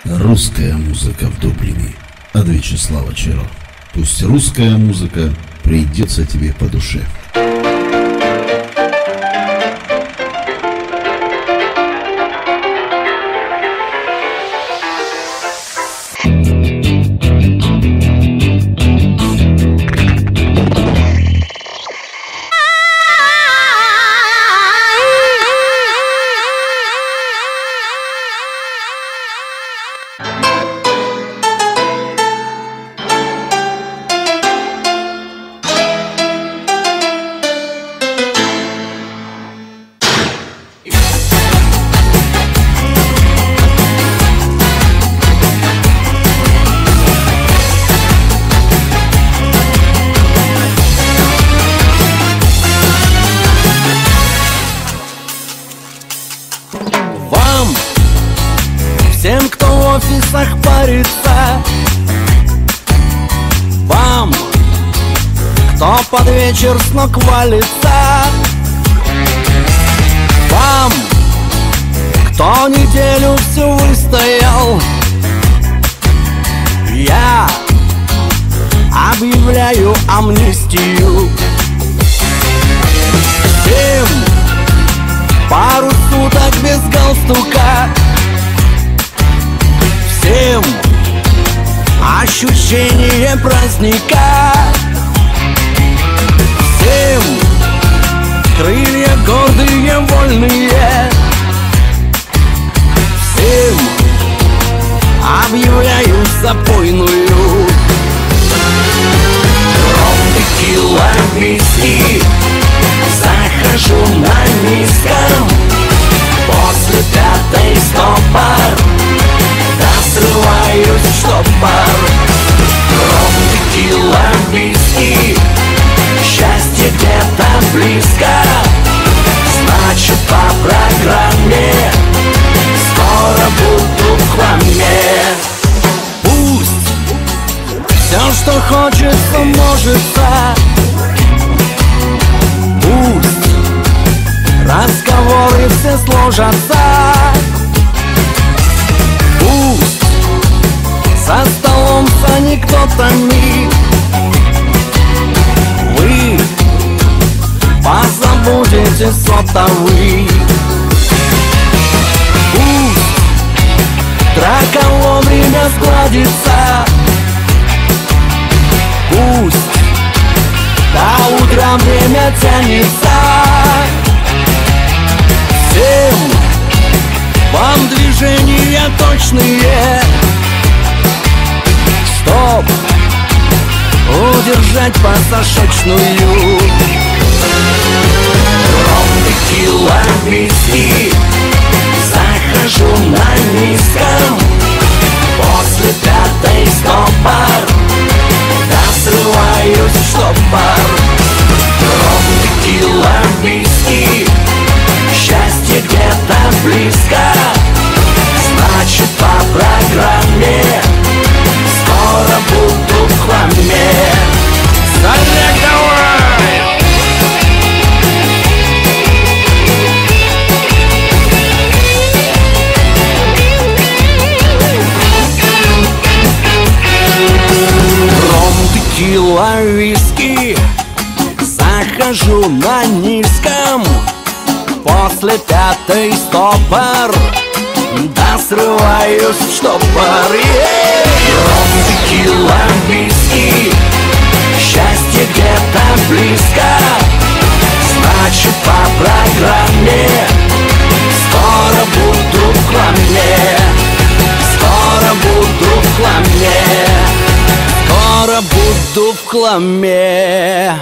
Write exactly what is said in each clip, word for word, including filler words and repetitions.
Русская музыка в Дублине от Вячеслава Черо. Пусть русская музыка придется тебе по душе. Всем, кто в офисах парится, вам, кто под вечер с ног валится, вам, кто неделю всю выстоял, я объявляю амнистию. Всем пару суток без галстука, всем ощущение праздника, всем крылья гордые, вольные, всем объявляю запойную. Ром, текила, виски, захожу на низком, после пятой стопор, срываюсь в штопор. Ром, текила, виски, счастье где-то близко, значит по программе скоро буду в хламе. Пусть все, что хочется, можется, пусть разговоры все сложатся, пусть за столом с анекдотами вы позабудете сотовый. Пусть драка вовремя сгладится, пусть до утра время тянется. Всем вам движения точные, чтоб удержать пасашочную. Ром, текила, виски, захожу на низком, после пятой стопор, да срываюсь в штопор. Ром, текила, виски, счастье где-то близко, значит по программе скоро буду в хламе. Олег, давай! Ром, текила, виски, захожу на низком, после пятой стопор, да срываюсь в штопор. Ром, текила, виски, счастье где-то близко, значит по программе скоро буду в хламе, скоро буду в хламе, скоро буду в хламе.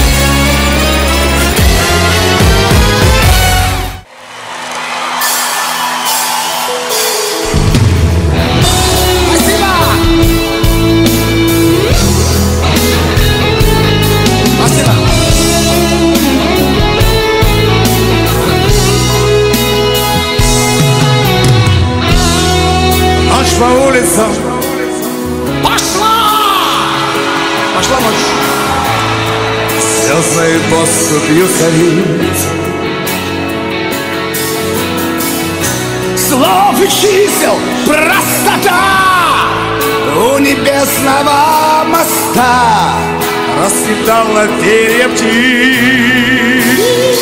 По улицам пошла, пошла ночь. Звездной поступью царит, слов и чисел просто пустота у небесного моста расцветала перья птиц.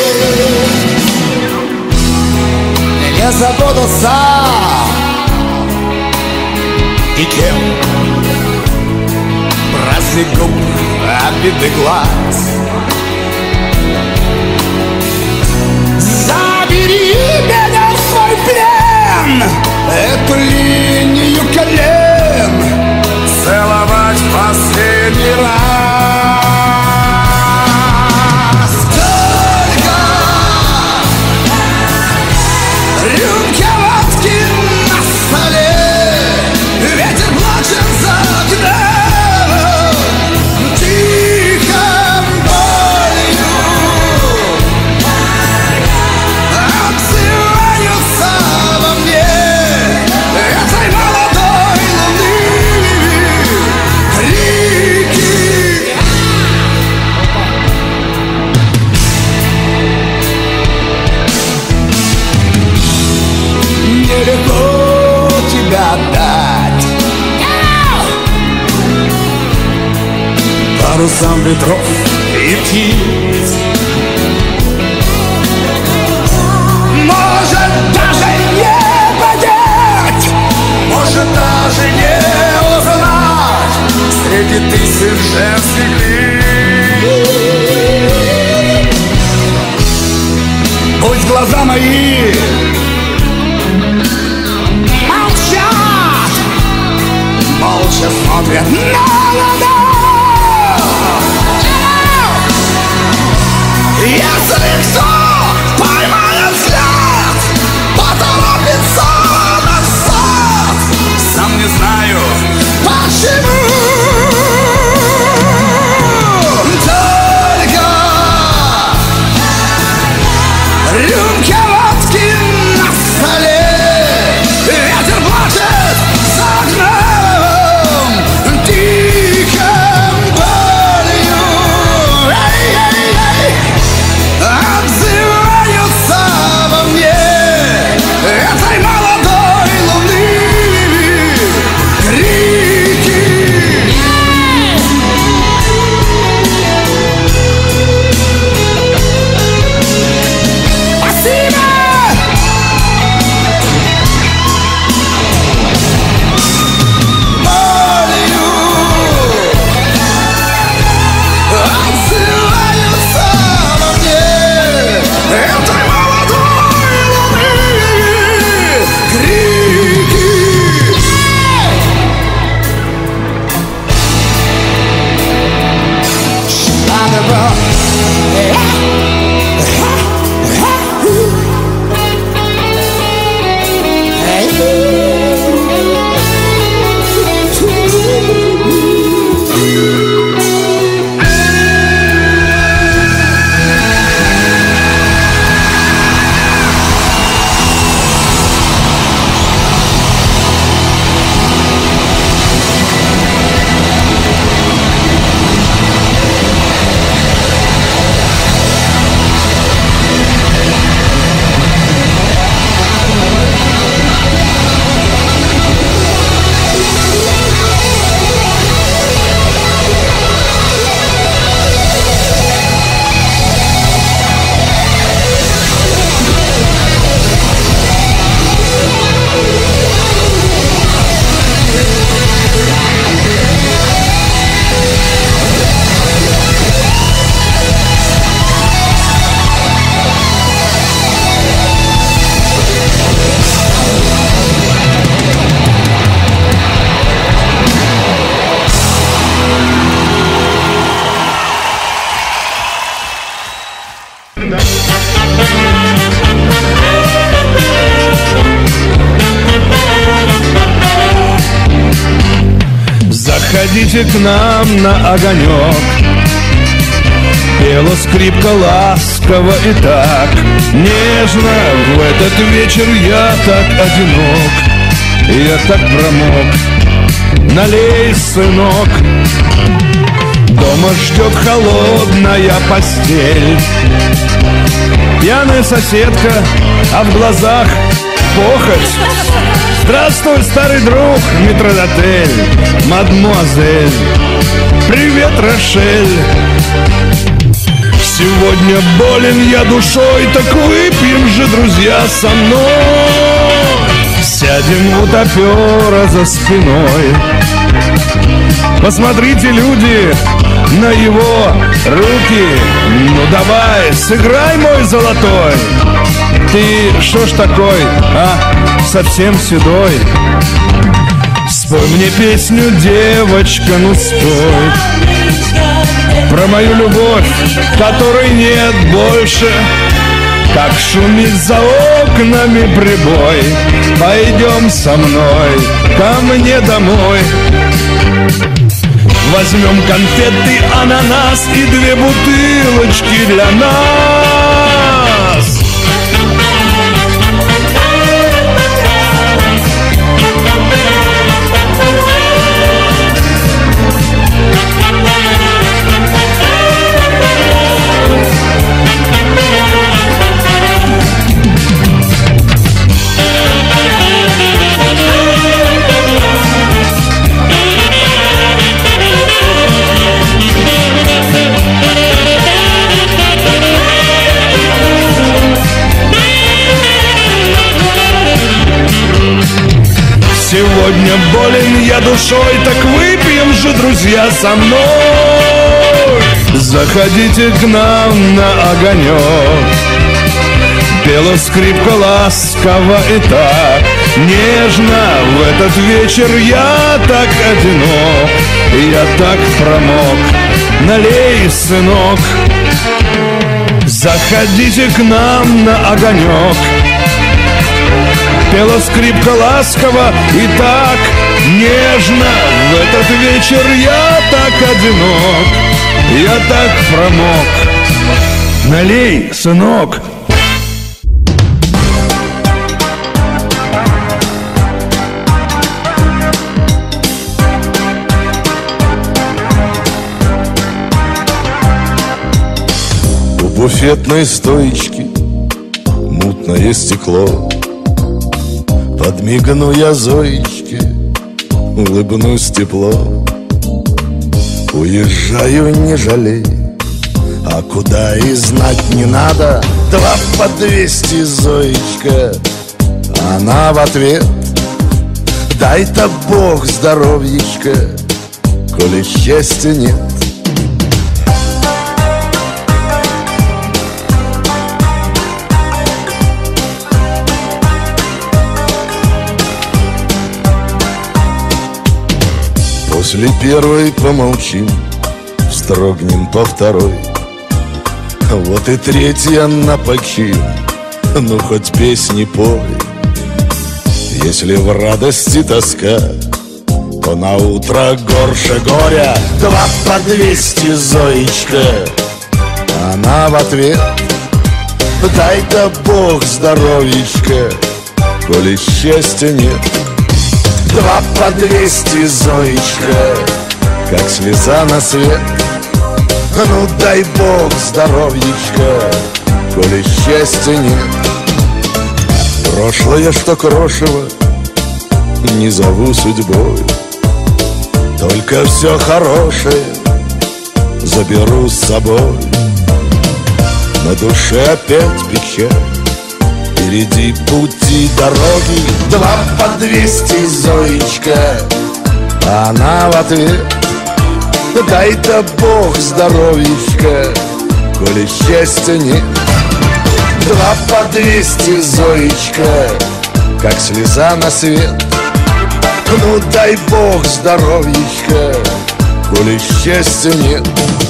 Не запутался и кем праздник губ, обиды глаз. Забери меня в свой плен, эту линию колен целовать последний раз. Только рюмки водки на столе, ветер плачет за окном, тихо болью отзываются во мне этой молодой луны крики. Нелегко тебя отдать парусам ветров и птиц. Может даже не понять, может даже не узнать среди тысяч женских лиц. Пусть глаза мои молчат, молча смотрят на луну. Если кто поймает взгляд, поторопится назад, сам не знаю почему. Только рюмки водки на столе, ветер плачет за окном, тихо болью отзываются во мне этой молодой луны крики. Спасибо! Болью отзываются во мне этой молодой луны крики. Заходите к нам на огонек. Пела скрипка ласково и так нежно. В этот вечер я так одинок, я так промок. Налей, сынок. Дома ждет холодная постель, пьяная соседка, а в глазах похоть. Здравствуй, старый друг, метродотель, мадмуазель, привет, Рошель. Сегодня болен я душой, так выпьем же, друзья, со мной. Сядем у топера за спиной. Посмотрите, люди, на его руки. Ну давай, сыграй, мой золотой. Ты шо ж такой, а? Совсем седой. Спой мне песню, девочка, ну спой про мою любовь, которой нет больше. Как шумит за окнами прибой. Пойдем со мной ко мне домой. Возьмем конфеты, ананас и две бутылочки для нас. Сегодня болен я душой, так выпьем же, друзья, со мной. Заходите к нам на огонек. Пела скрипка ласково и так нежно. В этот вечер я так одинок, я так промок. Налей, сынок. Заходите к нам на огонек. Пела скрипка ласково и так нежно. В этот вечер я так одинок, я так промок. Налей, сынок. У буфетной стоечки мутное стекло. Подмигну я Зоечке, улыбнусь тепло. Уезжаю, не жалей, а куда и знать не надо. Два по двести, Зоечка. Она в ответ: дай-то Бог здоровьечка, коли счастья нет. После первой помолчим, вздрогнем по второй. Вот и третья напочин, ну хоть песни пой. Если в радости тоска, то на утро горше горя. Два по двести, Зоечка. Она в ответ: дай-то Бог здоровьечка, коли счастья нет. Два по двести, Зоечка, как слеза на свет. Ну дай Бог здоровьечка, коли счастья нет. Прошлое, что крошево, не зову судьбой. Только все хорошее заберу с собой. На душе опять печаль, впереди пути дороги. Два по двести, Зоечка. Она в ответ: дай-то Бог здоровьечка, коли счастья нет. Два по двести, Зоечка, как слеза на свет. Ну дай Бог здоровьечка, коли счастья нет.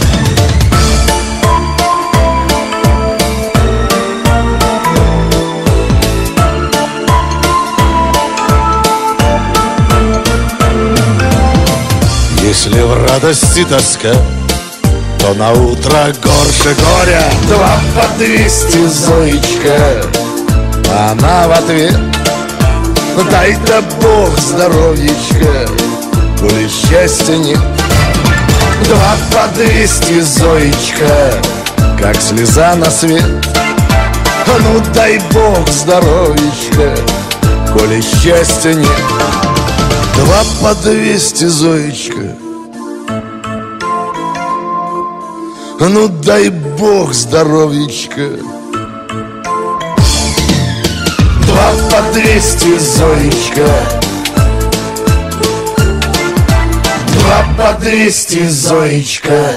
Если в радости тоска, то на утро горше горя. Два по двести, Зоечка. Она в ответ: дай-то Бог здоровьечка, коли счастья нет. Два по двести, Зоечка, как слеза на свет. Ну дай Бог здоровьечка, коли счастья нет. Два по двести, Зоечка, ну дай бог здоровьечка. Два по двести, Зоечка, два по двести, Зоечка.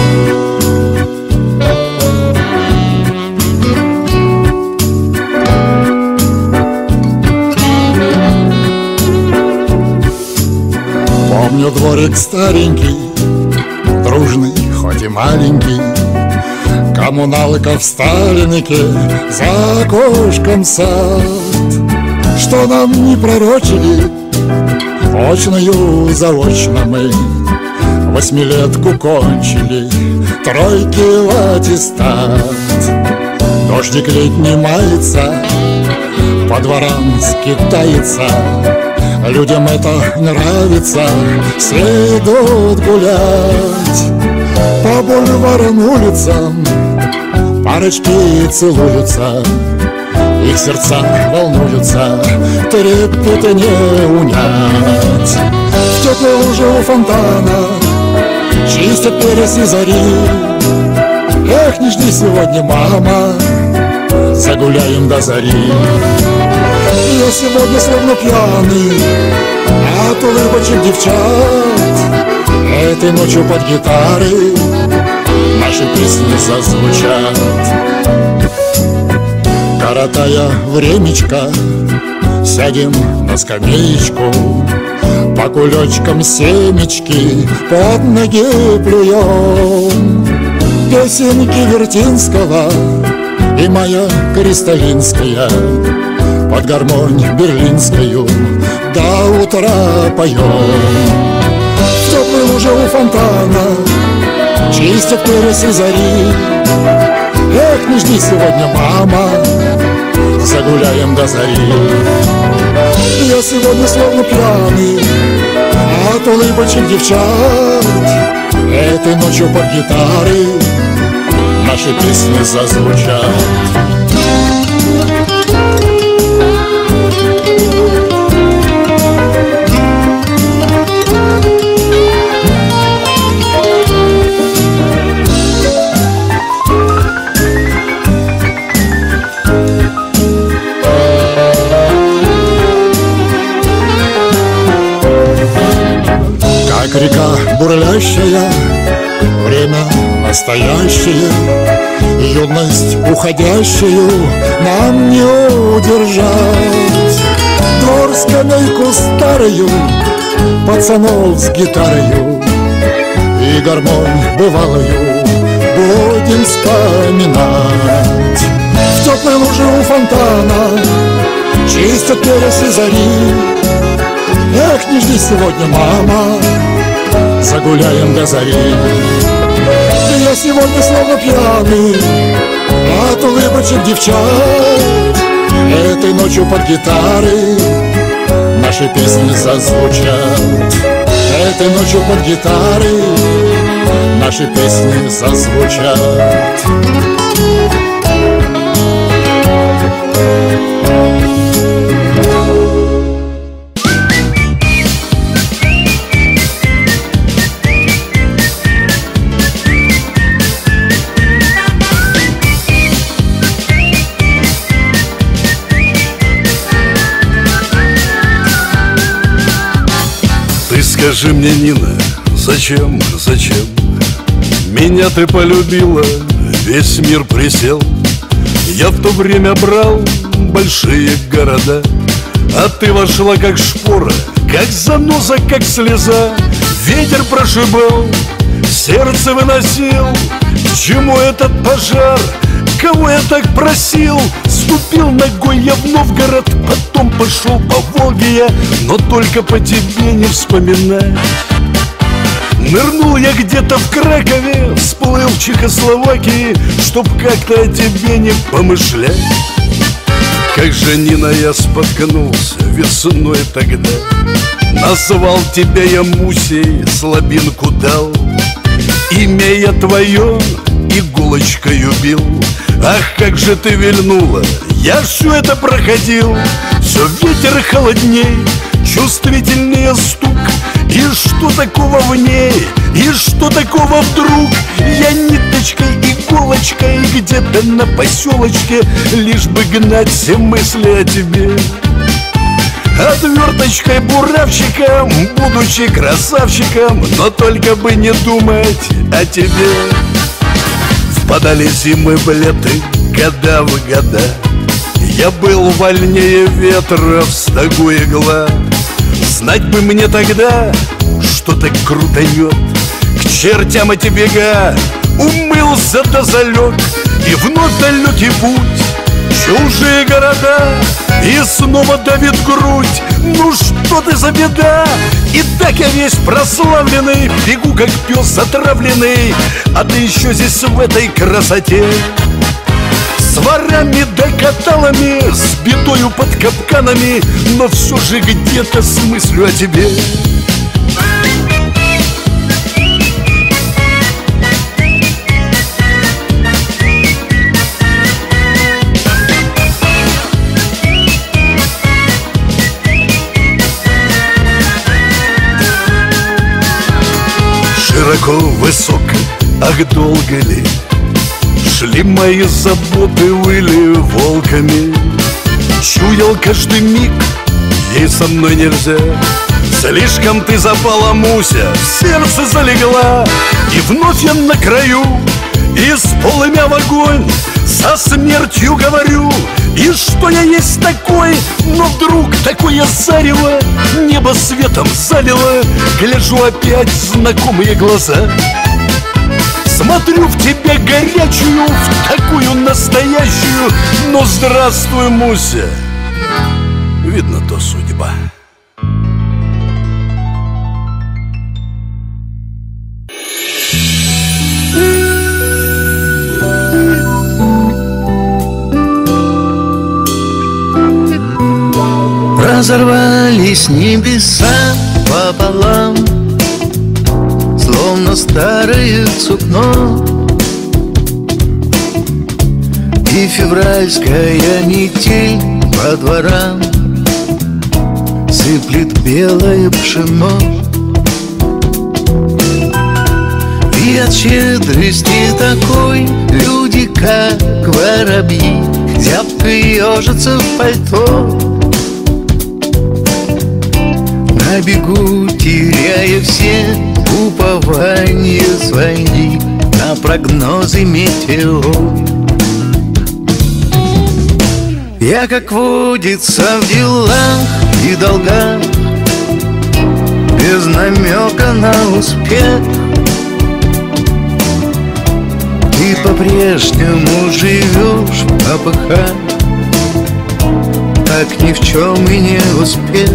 Помню дворик старенький, дружный, хоть и маленький, коммуналка в Сталинике, за окошком сад. Что нам не пророчили, очную заочно мы восьмилетку кончили, тройки в аттестат. Дождик летний мается, по дворам скитается, людям это нравится, все идут гулять. По бульварам, улицам парочки целуются, их сердца волнуются, трепет не унять. В теплой луже у фонтана чистят перец и зари. Эх, не жди сегодня, мама, загуляем до зари. Я сегодня словно пьяный от улыбочек девчат. Этой ночью под гитары наши песни зазвучат. Коротая времечко, сядем на скамеечку, по кулечкам семечки под ноги плюем. Песенки Вертинского и моя Кристалинская под гармонь берлинскую до утра поем. В теплой луже у фонтана чистят перец и зари. Эх, не жди сегодня, мама, загуляем до зари. Я сегодня словно пьяный от улыбочек девчат. Этой ночью под гитары наши песни зазвучат. Как река бурлящая, время настоящее, юность уходящую нам не удержать. Двор скамейку старую, пацанов с гитарою и гармонь бывалую будем вспоминать. В теплой луже у фонтана чистят перец и зари. Эх, не жди сегодня, мама, загуляем до зари. Я сегодня словно пьяный от улыбочек девчат. Этой ночью под гитары наши песни зазвучат. Этой ночью под гитары наши песни зазвучат. Скажи мне, Нина, зачем, зачем меня ты полюбила, весь мир присел. Я в то время брал большие города, а ты вошла как шпора, как заноза, как слеза. Ветер прошибал, сердце выносил. К чему этот пожар? Кого я так просил? Ступил ногой я в Новгород, потом пошел по Волге я, но только по тебе не вспоминать. Нырнул я где-то в Кракове, всплыл в Чехословакии, чтоб как-то о тебе не помышлять. Как же, Нина, я споткнулся весной тогда, назвал тебя я Мусей, слабинку дал. Имя я твое и иголочкой убил. Ах, как же ты вильнула, я все это проходил. Все ветер холодней, чувствительнее стук. И что такого в ней, и что такого вдруг? Я ниточкой, иголочкой где-то на поселочке, лишь бы гнать все мысли о тебе. Отверточкой буравчиком, будучи красавчиком, но только бы не думать о тебе. Впадали зимы в леты, года в года. Я был вольнее ветра, в стогу игла. Знать бы мне тогда, что так крутанет. К чертям эти бега, умылся да залег. И вновь далекий путь, чужие города, и снова давит грудь. Ну что ты за беда? И так я весь прославленный, бегу как пес отравленный, а ты еще здесь в этой красоте. С ворами да каталами, с бедою под капканами, но все же где-то с мыслью о тебе. Широко, высоко, ах, долго ли шли мои заботы, выли волками. Чуял каждый миг, ей со мной нельзя. Слишком ты запала, Муся, в сердце залегла. И вновь я на краю, и с полымя в огонь, со смертью говорю. И что я есть такой, но вдруг такое зарево небо светом залило. Гляжу опять в знакомые глаза, смотрю в тебя горячую, в такую настоящую. Но здравствуй, Муся, видно, то судьба. Разорвались небеса пополам, словно старое сукно. И февральская метель по дворам сыплет белое пшено. И от щедрости такой люди, как воробьи, зябко ежатся в пальто. На бегу, теряя все упования свои на прогнозы метеор. Я, как водится, в делах и долгах, без намека на успех. Ты по-прежнему живешь в попыхах, так ни в чем и не успев.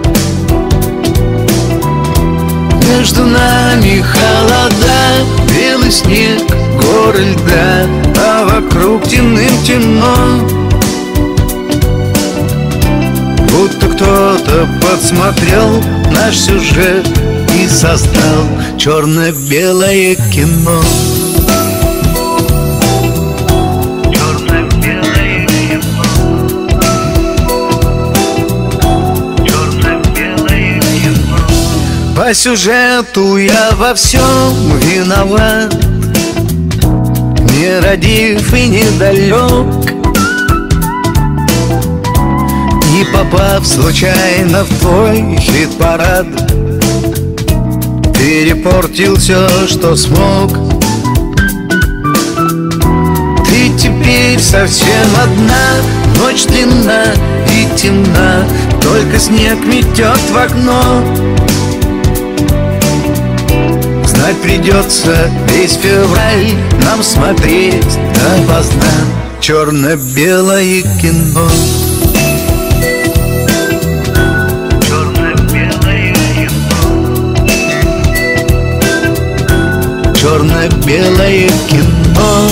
Между нами холода, белый снег, горы льда, а вокруг темным темно. Будто кто-то подсмотрел наш сюжет и создал черно-белое кино. Черно-белое кино. Черно-белое кино. По сюжету я во всем виноват, не родив и недалек. И попав случайно в твой хит-парад, перепортил все, что смог. Ты теперь совсем одна, ночь длинна и темна, только снег метет в окно. Знать придется весь февраль нам смотреть допоздна черно-белое кино. Черно-белое кино.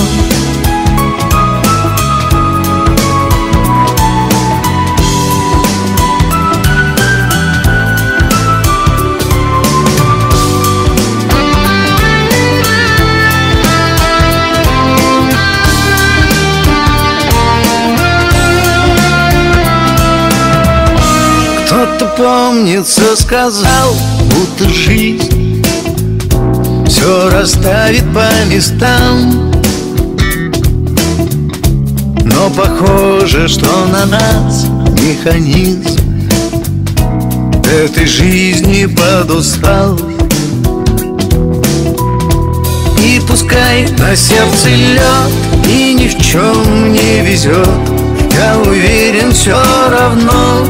помнится, сказал, будто жизнь все расставит по местам. Но похоже, что на нас механизм этой жизни подустал. И пускай на сердце лед и ни в чем не везет, я уверен, все равно.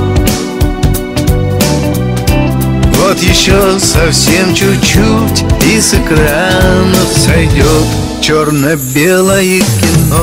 Вот еще совсем чуть-чуть, и с экранов сойдет черно-белое кино.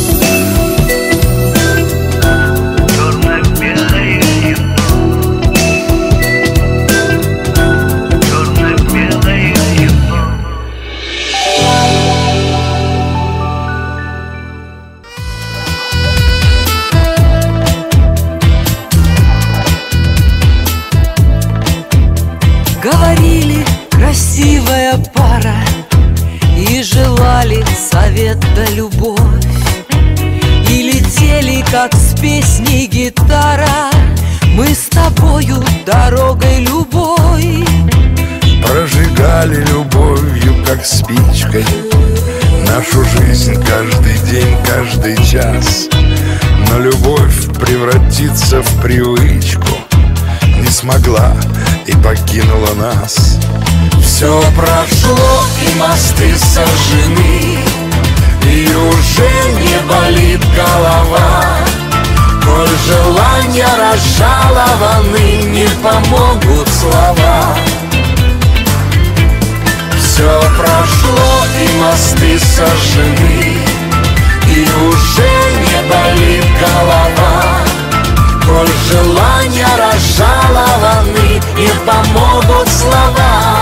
Говорили, красивая пара, и желали совет да любовь, и летели, как с песней гитара, мы с тобою дорогой любой. Прожигали любовью, как спичкой, нашу жизнь каждый день, каждый час. Но любовь превратится в привычку не смогла и покинула нас. Все прошло и мосты сожжены, и уже не болит голова. Коль желания разжалованы, не помогут слова. Все прошло и мосты сожжены, и уже не болит голова. Коль желания разжалованы, не помогут слова.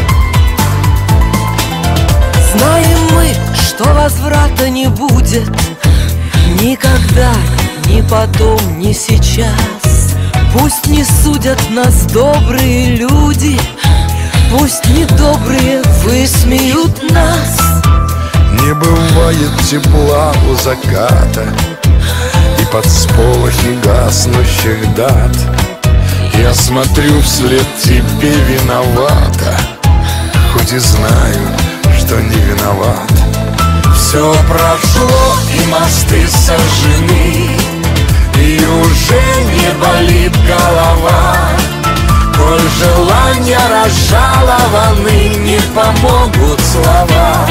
Знаем мы, что возврата не будет никогда, ни потом, ни сейчас. Пусть не судят нас добрые люди, пусть недобрые высмеют нас. Не бывает тепла у заката и под сполохи гаснущих дат. Я смотрю вслед тебе виновата, хоть и знаю, что не виноват. Все прошло и мосты сожжены, и уже не болит голова. Коль желания разжалованы, не помогут слова.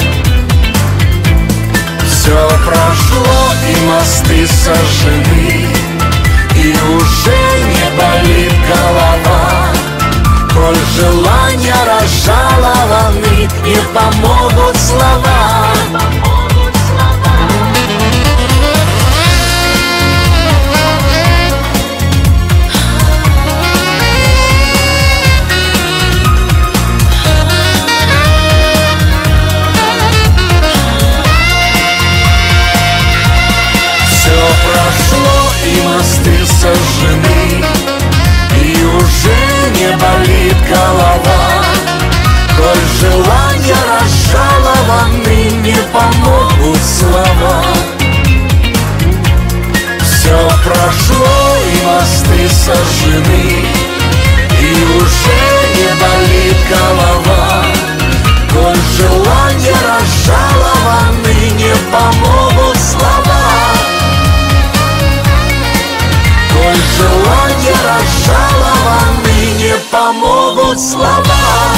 Все прошло и мосты сожжены, и уже не болит голова. Коль желания разжалованы, не помогут слова. Прошло и мосты сожжены, и уже не болит голова. Коль желания разжалованы, не помогут слова. Все прошло и мосты сожжены, и уже не болит голова. Коль желания разжалованы, не помогут слова. Коль желания разжалованы, не помогут слова.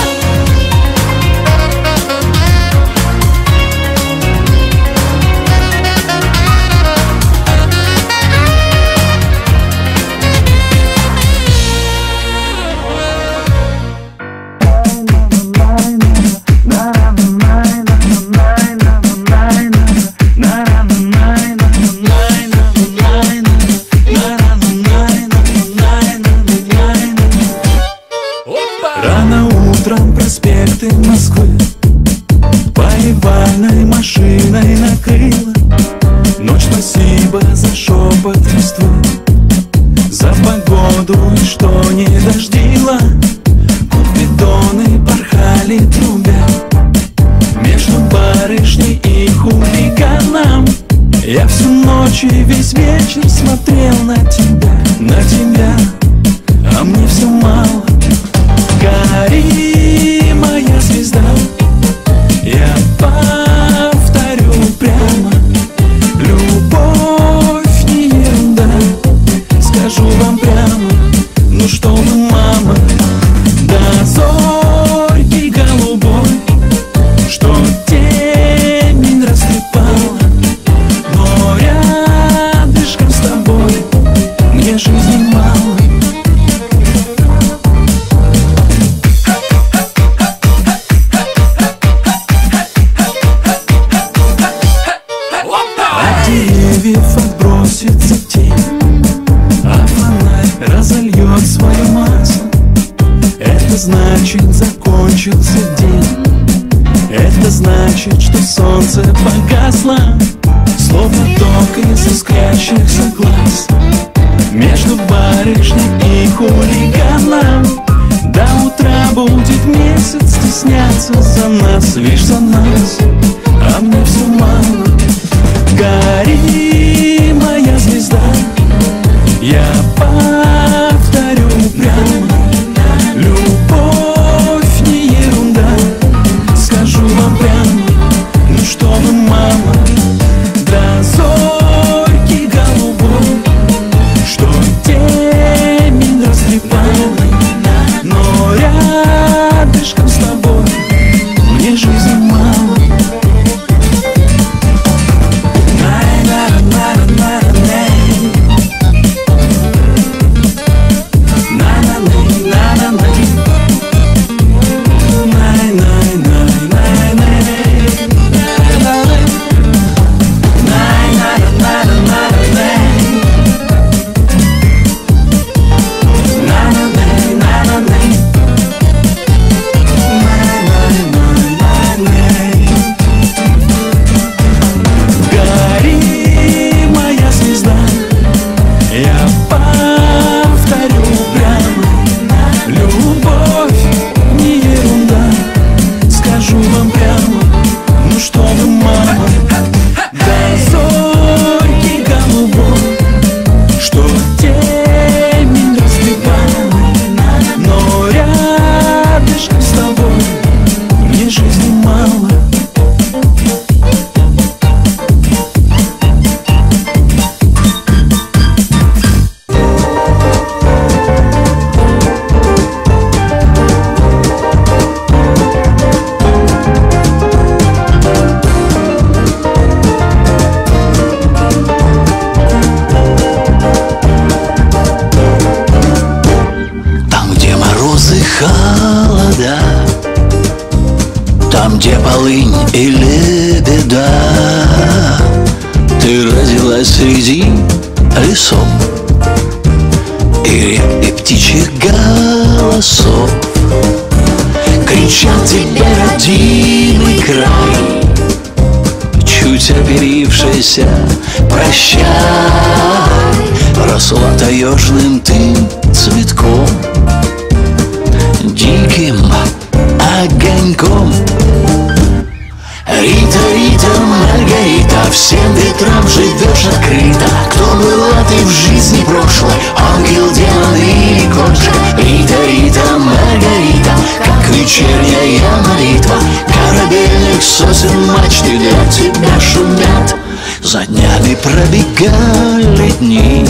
Проспекты Москвы поливальной машиной накрыла. Ночь, спасибо за шепот листвы, за погоду и что не дождила. Купидоны порхали трубя между барышней и хулиганом. Я всю ночь и весь вечер смотрел на тебя, на тебя, а мне все мало. значит, закончился день. Это значит, что солнце погасло, словно ток из искрящихся глаз. Между барышней и хулиганом до утра будет месяц стесняться за нас, лишь за нас, а мне все мало. Гори, моя звезда, я повторю прямо: любовь не ерунда. Скажу вам прямо, ну что вы, мама, до зорьки голубой, что темень растрепала, но рядышком с тобой мне жизни мало. Холода, там, где полынь и лебеда, ты родилась среди лесов и рек, и птичьих голосов. Кричат тебе, родимый край, чуть оперившийся, прощай. Росла таежным ты цветком, диким огоньком. Рита, Рита, Маргарита, всем ветрам живешь открыто. Кто была ты в жизни прошлой, ангел, демон или кошка? Рита, Рита, Маргарита, как вечерняя молитва. Корабельных сосен мачты для тебя шумят. За днями пробегали дни,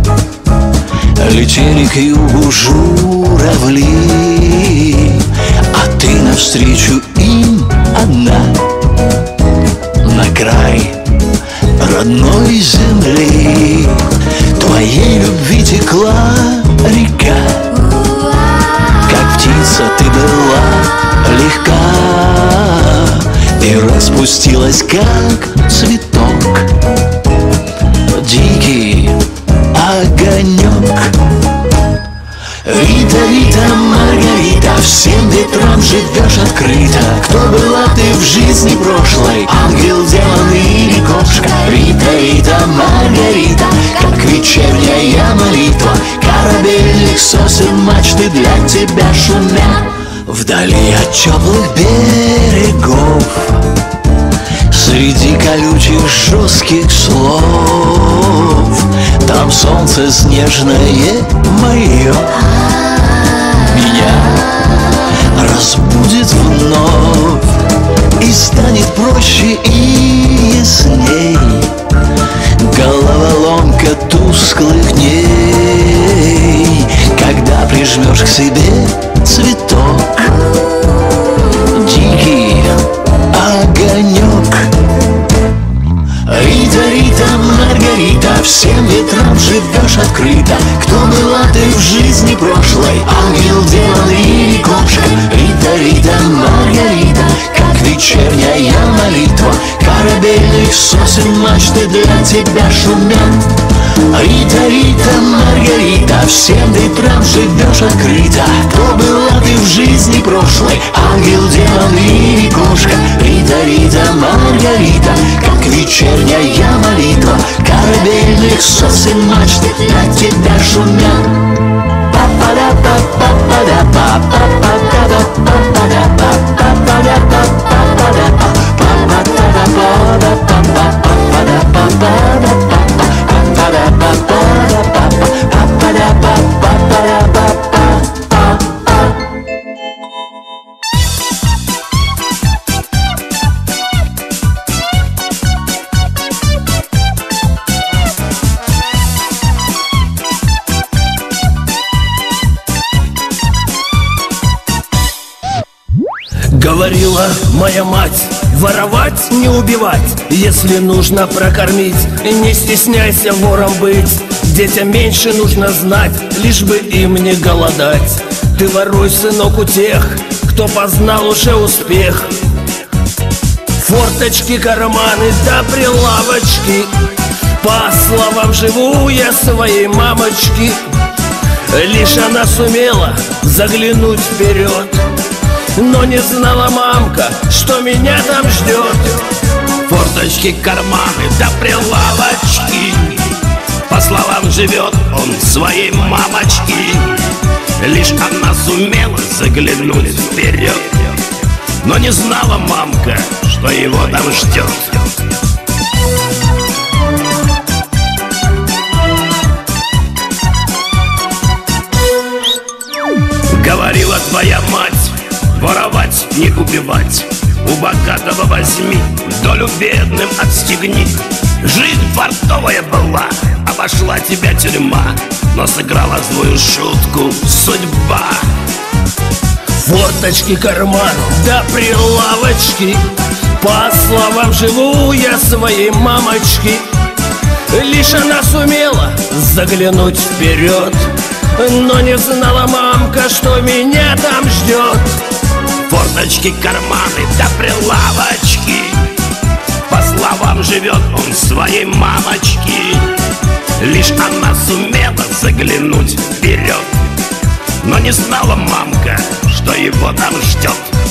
летели к югу журавли, а ты навстречу им одна, на край родной земли. Твоей любви текла река, как птица ты была легка и распустилась, как цветок, дикий огонек. Рита, Рита, Маргарита, всем ветрам живешь открыто. Кто была ты в жизни прошлой, ангел, демон или кошка? Рита, Рита, Маргарита, как вечерняя молитва. Корабельных сосен мачты для тебя шумят. Вдали от теплых берегов, среди колючих жестких слов, там солнце снежное мое меня разбудит вновь, и станет проще и ясней головоломка тусклых дней, когда прижмешь к себе цветок, дикий огонек. Рита, Рита, Маргарита, всем ветрам живешь открыто. Кто была ты в жизни прошлой, ангел, демон или кошка? Рита, Рита, Маргарита, как вечерняя молитва. Корабельных сосен мачты для тебя шумят. Рита, Рита, Маргарита, всем ты трам живешь открыто. Кто была ты в жизни прошлой, ангел, демон или кошка? Рита, Рита, Маргарита, как вечерняя молитва корабельных сосен мачты на тебя шумят. Говорила моя мать, воровать, не убивать, если нужно прокормить, не стесняйся вором быть. Детям меньше нужно знать, лишь бы им не голодать. Ты воруй, сынок, у тех, кто познал уже успех. Форточки, карманы да прилавочки, по словам живу я своей мамочки. Лишь она сумела заглянуть вперед, но не знала мамка, что меня там ждет. Форточки, карманы да прилавочки, по словам живет он своей мамочки. Лишь она сумела заглянуть вперед, но не знала мамка, что его там ждет. Говорила твоя мать, воровать, не убивать, у богатого возьми, долю бедным отстегни. Жизнь фартовая была, обошла тебя тюрьма, но сыграла злую шутку судьба. Форточки, карманы да прилавочки, по словам живу я своей мамочки. Лишь она сумела заглянуть вперед, но не знала мамка, что меня там ждет. Форточки, карманы да прилавочки, по словам живет он своей мамочки. Лишь она сумела заглянуть вперед, но не знала мамка, что его там ждет.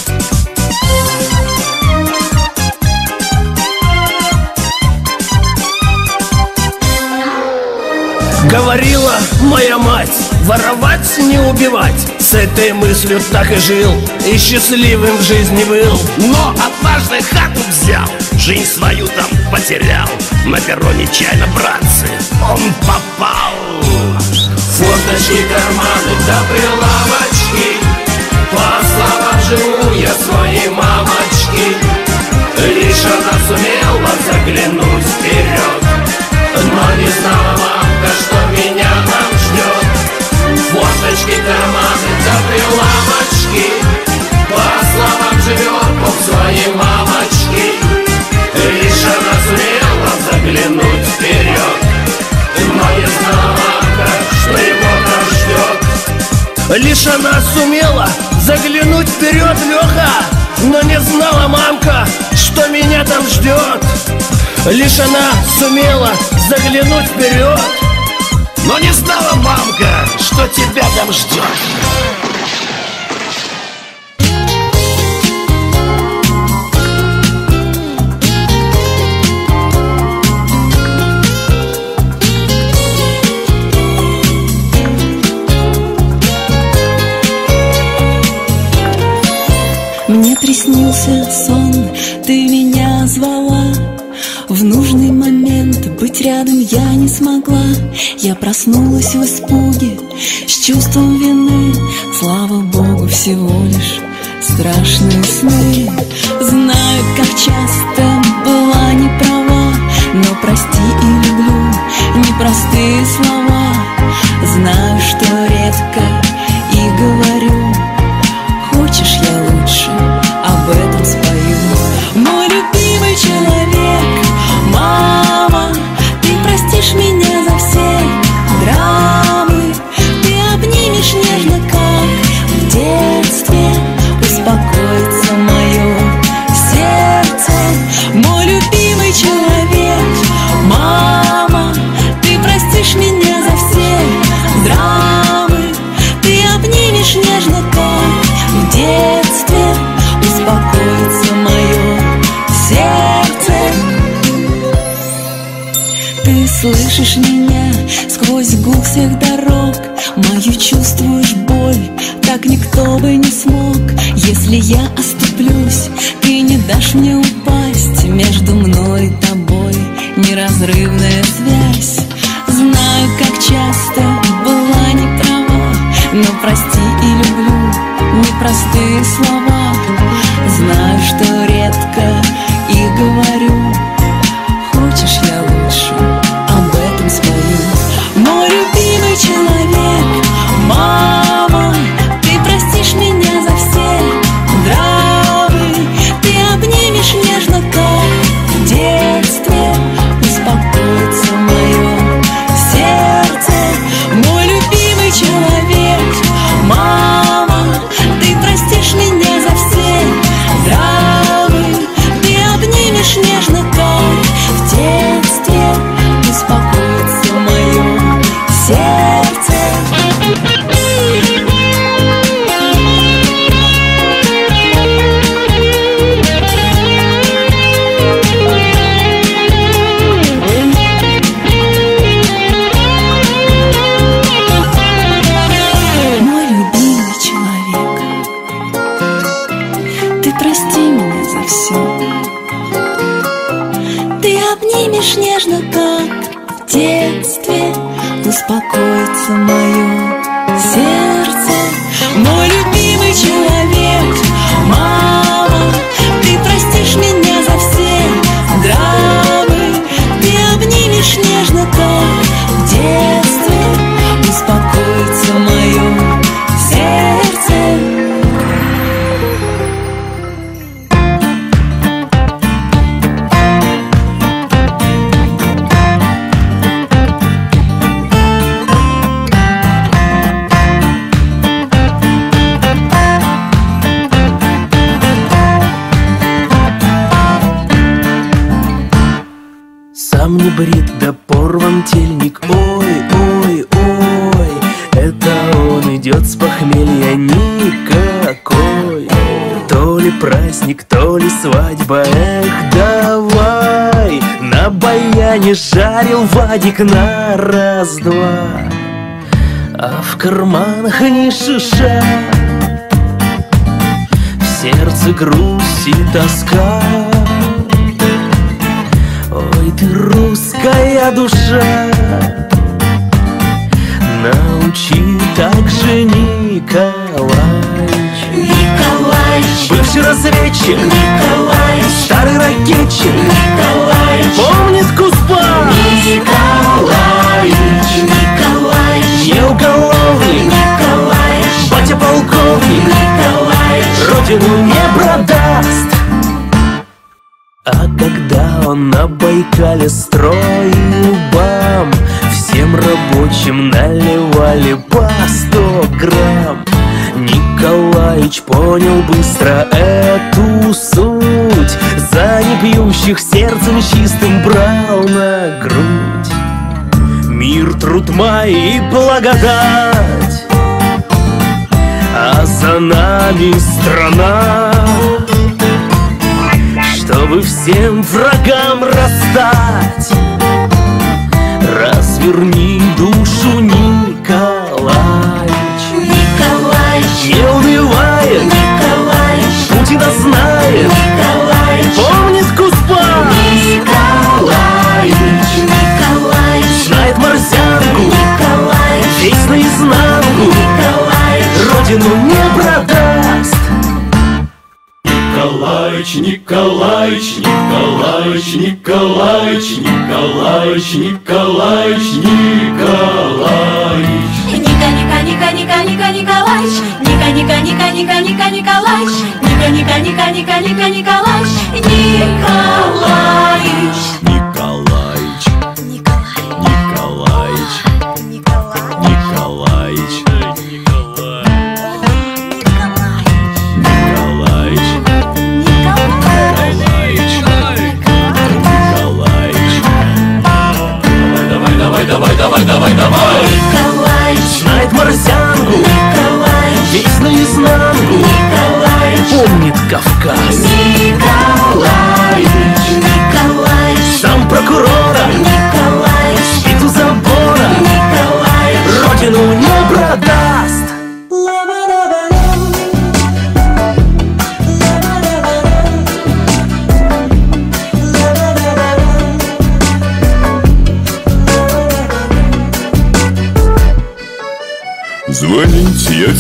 Говорила моя мать, воровать, не убивать, с этой мыслью так и жил, и счастливым в жизни был. Но однажды хату взял, жизнь свою там потерял, на перроне чайно, братцы, он попал. Форточки, карманы да прилавочки, по словам живу я своей мамочки. Лишь она сумела заглянуть вперед, но не знала мамка, что меня там ждет. Форточки, карманы да прилавочки, по словам живет Бог своей мамочки. Лишь она сумела заглянуть вперед, но не знала мамка, что его там ждет. Лишь она сумела заглянуть вперед, Леха, но не знала мамка, что меня там ждет. Лишь она сумела заглянуть вперед, но не знала мамка, что тебя там ждет. Мне приснился сон, ты меня звала. В нужный момент быть рядом я не смогла. Я проснулась в испуге, с чувством вины. Слава Богу, всего лишь страшные сны. Знаю, как часто была не права, но прости и люблю непростые слова. Знаю, что редко и говорю. Хочешь, я лучше об этом спою. Мой любимый человек, мама, ты простишь меня за все драмы. Ты обнимешь нежно, как в детстве. Успокоится мое сердце. Мой любимый человек, мама, ты простишь слышишь меня сквозь гул всех дорог. Мою чувствуешь боль, так никто бы не смог. Если я оступлюсь, ты не дашь мне упасть. Между мной и тобой неразрывная связь. Знаю, как часто была не права, но прости и люблю непростые слова. Знаю, что редко их говорю. Хочешь, я лучше об этом спою. Мой любимый человек, мама, ты простишь меня за все драмы. Ты обнимешь нежно, как в детстве. Успокоится мое сердце. Мой любимый человек, мама, ты простишь меня за все драмы. Ты обнимешь нежно, как в детстве. Успокоится мое сердце. Мой любимый человек, ты прости меня за все. Ты обнимешь нежно, как в детстве. Успокоится мое сердце. Мой любимый человек, мама, ты простишь меня за все драмы. Ты обнимешь нежно, как в детстве. Успокоится мое сердце. Сам не брит, да порван тельник. Ой, ой, ой, это он идет с похмелья никакой. То ли праздник, то ли свадьба. Эх, давай. На баяне жарил Вадик на раз-два, а в карманах ни шиша. В сердце грусть и тоска. Ой, ты русская душа, научи так же Николаич. Николаич, бывший разведчик, Николаич, старый ракетчик, Николаич, помнит Кузбасс. Николаич, Николаич, не уголовник, Николаич, батя полковник, Николаич, родину не продаст. А когда он на Байкале строил бам, всем рабочим наливали по сто грамм. Николаич понял быстро эту суть, за непьющих сердцем чистым брал на грудь. Мир, труд, май и благодать, а за нами страна. Чтобы всем врагам расстать, разверни душу, Николаич. Николаич, не убивает, Николаич, Путина знает, Николаич, помнит Кузбасс. Николаич, Николаич, знает марсианку, Николаич, весь наизнанку, Николаич, родину не продаст. Николаич, Николаич, Николаич, Николаич, Николаич, Николаич, Николаич. Ника, Ника, Ника, Ника, Ника, Николаич, Ника, Ника, Ника, Ника, Ника, Николаич, Ника, Ника, Ника, Ника, Ника, Николаич, Николаич, Николаич, Николаич, Николаич, Давай, давай, давай, давай, давай. Николаич, знает марсианку, Николаич, весь наизнанку, Николаич, помнит Кавказ. Николаич, Николаич, сам прокурора, Николаич, спит у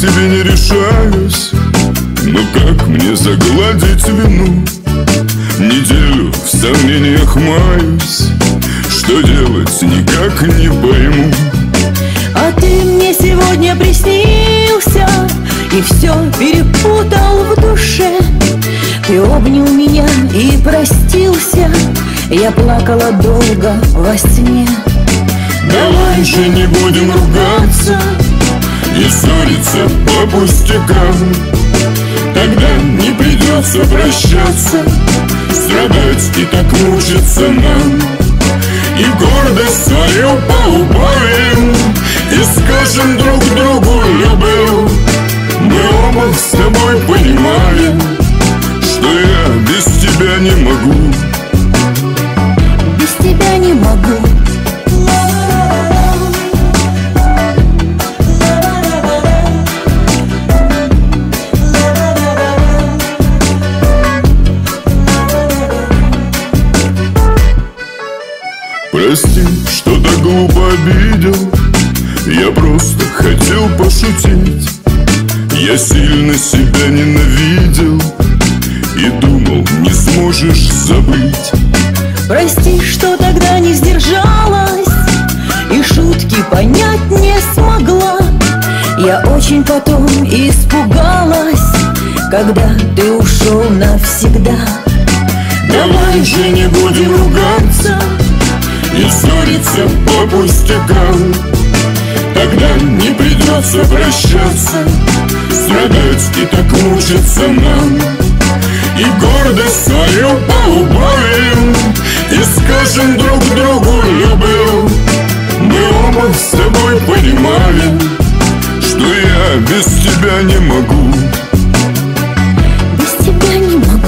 тебе не решаюсь. Но как мне загладить вину? Неделю в сомнениях маюсь. Что делать, никак не пойму. А ты мне сегодня приснился и все перепутал в душе. Ты обнял меня и простился. Я плакала долго во сне. Давай же не будем ругаться и ссориться по пустякам. Тогда не придется прощаться, страдать и так мучиться нам. И гордость свою поубавим и скажем друг другу люблю. Мы оба с тобой понимаем, что я без тебя не могу. Без тебя не могу. Прости, что так глупо обидел. Я просто хотел пошутить. Я сильно себя ненавидел и думал, не сможешь забыть. Прости, что тогда не сдержалась и шутки понять не смогла. Я очень потом испугалась, когда ты ушел навсегда. Давай же не будем ругаться и ссориться по пустякам. Тогда не придется прощаться, страдать и так мучиться нам. И гордость свою поубавим и скажем друг другу люблю. Мы оба с тобой понимаем, что я без тебя не могу. Без тебя не могу.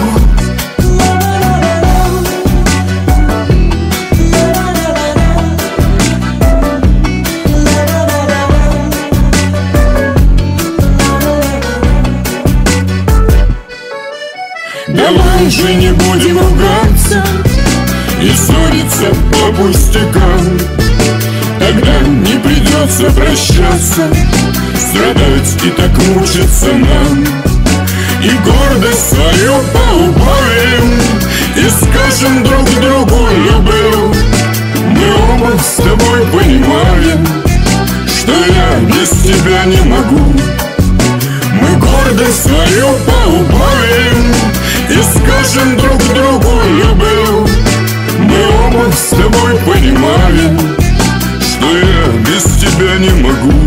Давай же не будем ругаться и ссориться по пустякам. Тогда не придется прощаться, страдать и так мучиться нам. И гордость свою поубавим и скажем друг другу люблю. Мы оба с тобой понимаем, что я без тебя не могу. Мы гордость свою поубавим и скажем друг другу люблю. Мы оба с тобой понимаем, что я без тебя не могу.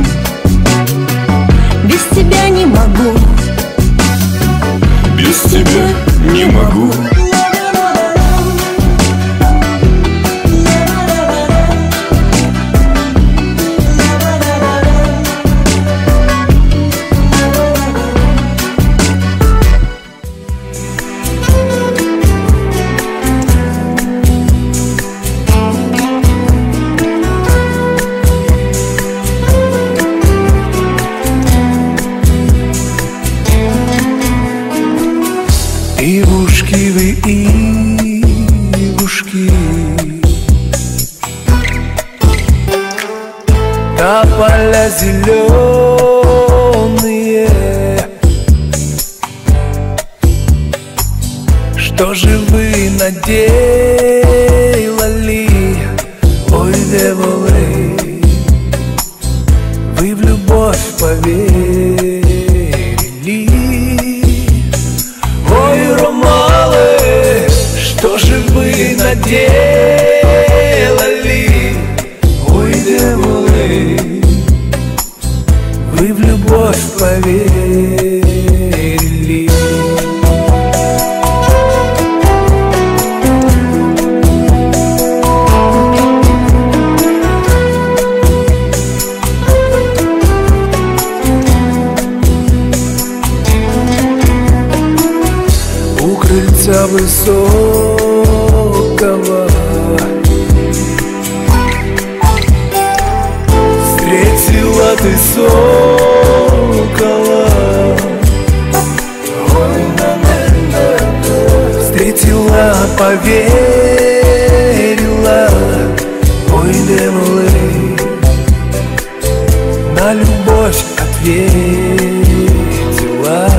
Без тебя не могу. Без тебя не могу. Ивушки вы, ивушки, тополя зеленые, что же вы наделали, ой, деволы, вы в любовь поверили. Ой, ромалы, что же вы наделали, ой, деволы, вы в любовь поверили. У крыльца высокого встретила ты сокола, встретила, поверила, ой, деволы, на любовь ответила. ответила.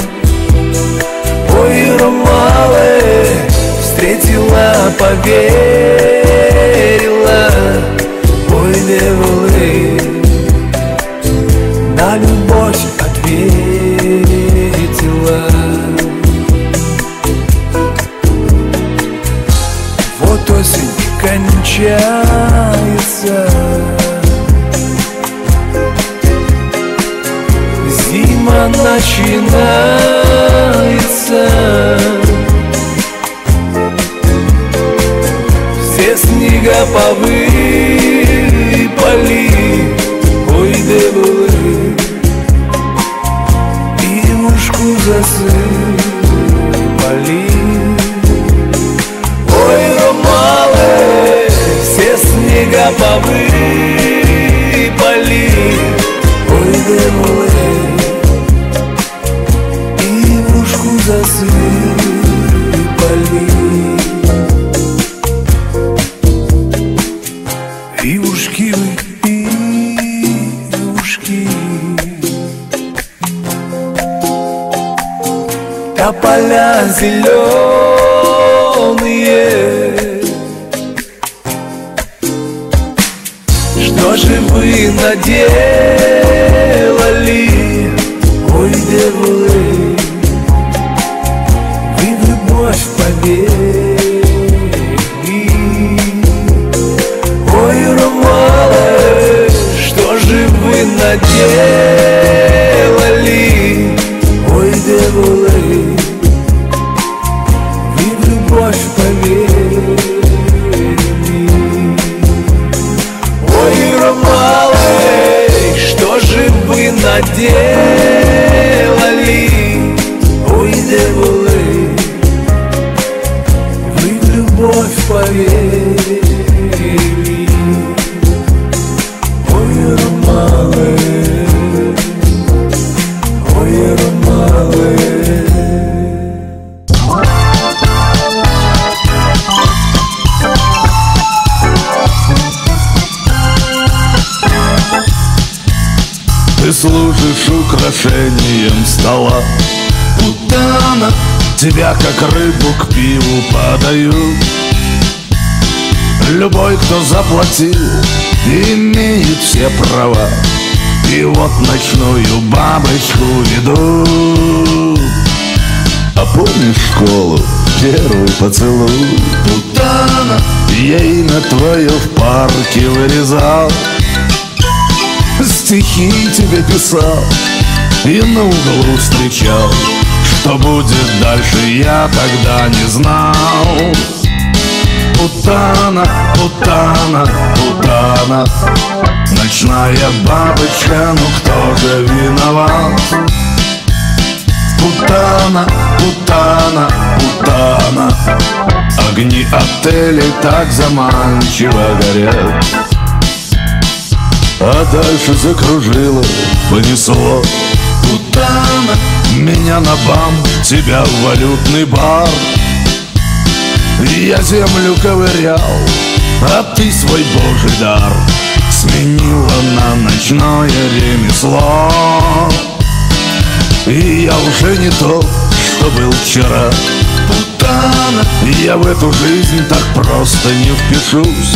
Ой, Ромалы, встретила, поверила. Ой, деволы, на любовь ответила. Вот осень кончается, зима начинается. Все снега повыпали, ой, деволы, ивушку засыпали. Ой, Ромалы, все снега повыпали, ой, деволы, ивушку засыпали. Ивушки вы, ивушки, тополя зеленые, что же вы наделали, ой, деволы, вы в любовь поверили. Ой, Ромалы, что же вы наделали, ой, деволы, вы в любовь поверили. Ой, Ромалы, что же вы наделали, ой, деволы, вы в любовь поверили. Ой, Ромалы, ой, Ромалы. Ты служишь украшением стола, путана, тебя как рыбу к пиву подают. Любой, кто заплатил, имеет все права, и вот ночную бабочку ведут. А помнишь школу, первый поцелуй? Путана, я имя твое в парке вырезал, стихи тебе писал и на углу встречал. Что будет дальше, я тогда не знал. Путана, путана, путана, ночная бабочка, ну кто же виноват? Путана, путана, путана, огни отелей так заманчиво горят. А дальше закружило, понесло. Путана, меня на бам, тебя в валютный бар. Я землю ковырял, а ты свой божий дар сменила на ночное ремесло. И я уже не тот, что был вчера. Путана, я в эту жизнь так просто не впишусь.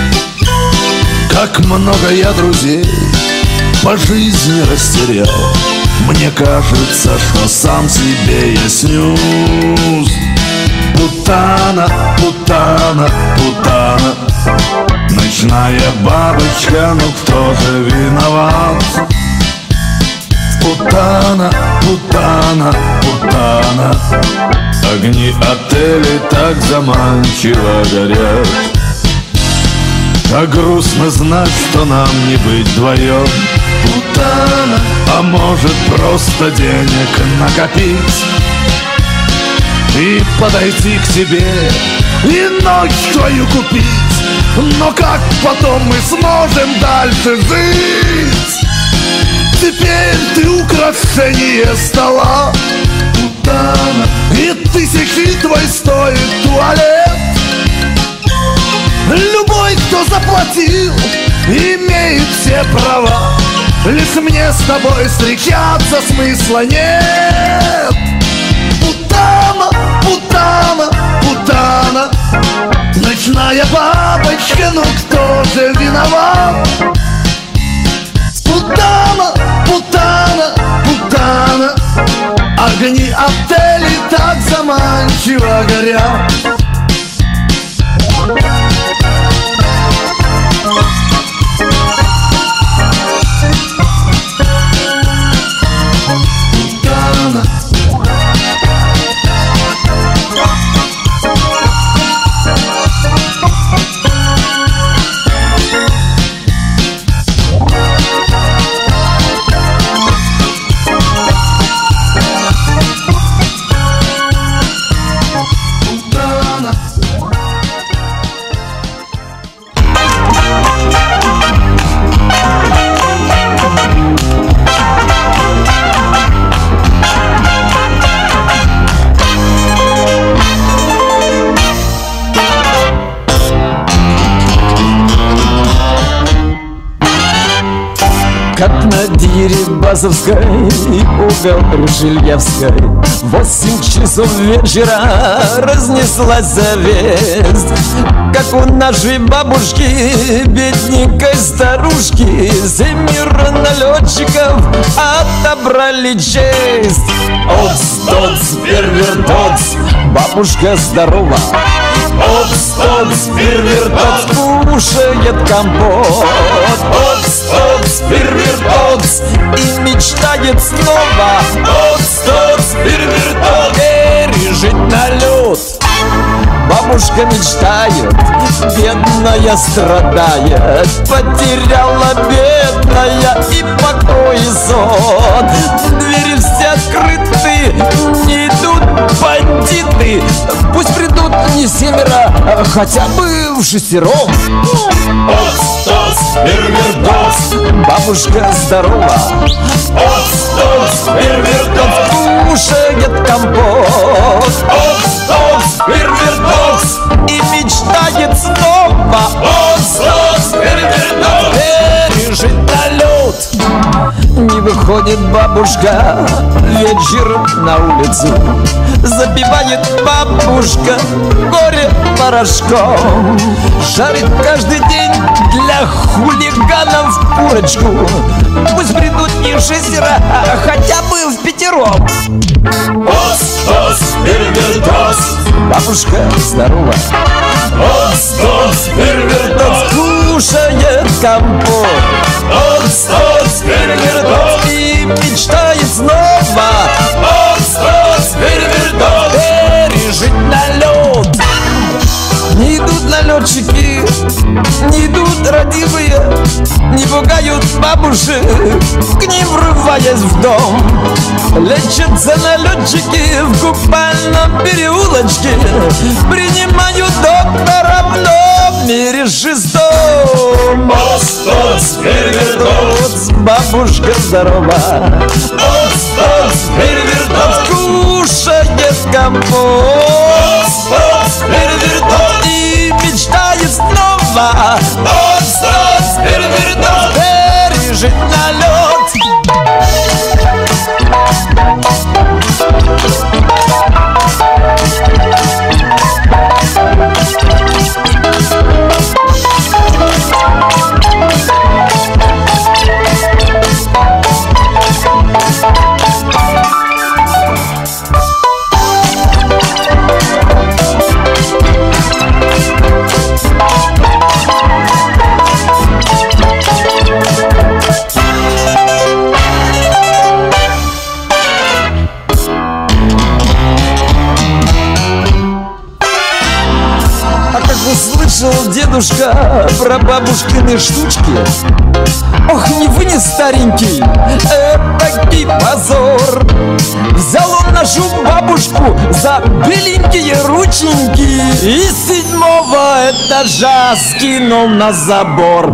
Как много я друзей по жизни растерял. Мне кажется, что сам себе я снюсь. Путана, путана, путана, ночная бабочка, ну кто же виноват? Путана, путана, путана, огни отелей так заманчиво горят. Как грустно знать, что нам не быть вдвоем. Путана, а может просто денег накопить и подойти к тебе и ночь твою купить. Но как потом мы сможем дальше жить? Теперь ты украшение стола, Путана, и тысячи твой стоит туалет. Любой, кто заплатил, имеет все права, лишь мне с тобой встречаться смысла нет. Путана, путана, путана, ночная бабочка, ну кто же виноват? Путана, путана, путана, огни отелей так заманчиво горят. Путана. Как на Дерибасовской, угол Рушельевской, восемь часов вечера разнеслась завесть. Как у нашей бабушки, бедненькой старушки, семеро налетчиков отобрали честь. Отс-тотс, первертотс, бабушка здорова. Отс-тотс, первертотс, кушает компот. Отс-тотс, первертотс, и мечтает снова. Отс-тотс, первертотс, пережить налет. Бабушка мечтает, бедная страдает, потеряла бедная и покой и сон. Двери все открыты, не идут бандиты. Пусть придут не семеро, а хотя бы в шестером. Отс-тотс, первертотс, бабушка здорова. Отс-тотс, первертотс, кушает компот. Отс-тотс, первертотс, и мечтает снова. Отс-тотс, первертотс, пережить налет. Не выходит бабушка вечером на улицу, забивает бабушка горе порошком. Жарит каждый день для хулиганов курочку. Пусть придут не шестеро, а хотя бы в пятером. Отс-тотс, первертотс, бабушка здорова. Отс-тотс, первертотс, кушает компот. Отс-тотс, первертотс, и мечтает снова. Отс-тотс, первертотс, пережить налет. Не идут налетчики, не идут родимые, не пугают бабушек, к ним врываясь в дом. Лечатся налетчики в купальном переулочке, принимают доктора в номере шестом. Отс-тотс, первертотс, бабушка здорова. Отс-тотс, первертотс, кушает компот. Отс-тотс, первертотс, и мечтает снова. Отс-тотс, первертотс, пережить налет. Слышал дедушка про бабушкины штучки. Ох, не вынес старенький, этакий позор. Взял он нашу бабушку за беленькие рученьки и с седьмого этажа скинул на забор.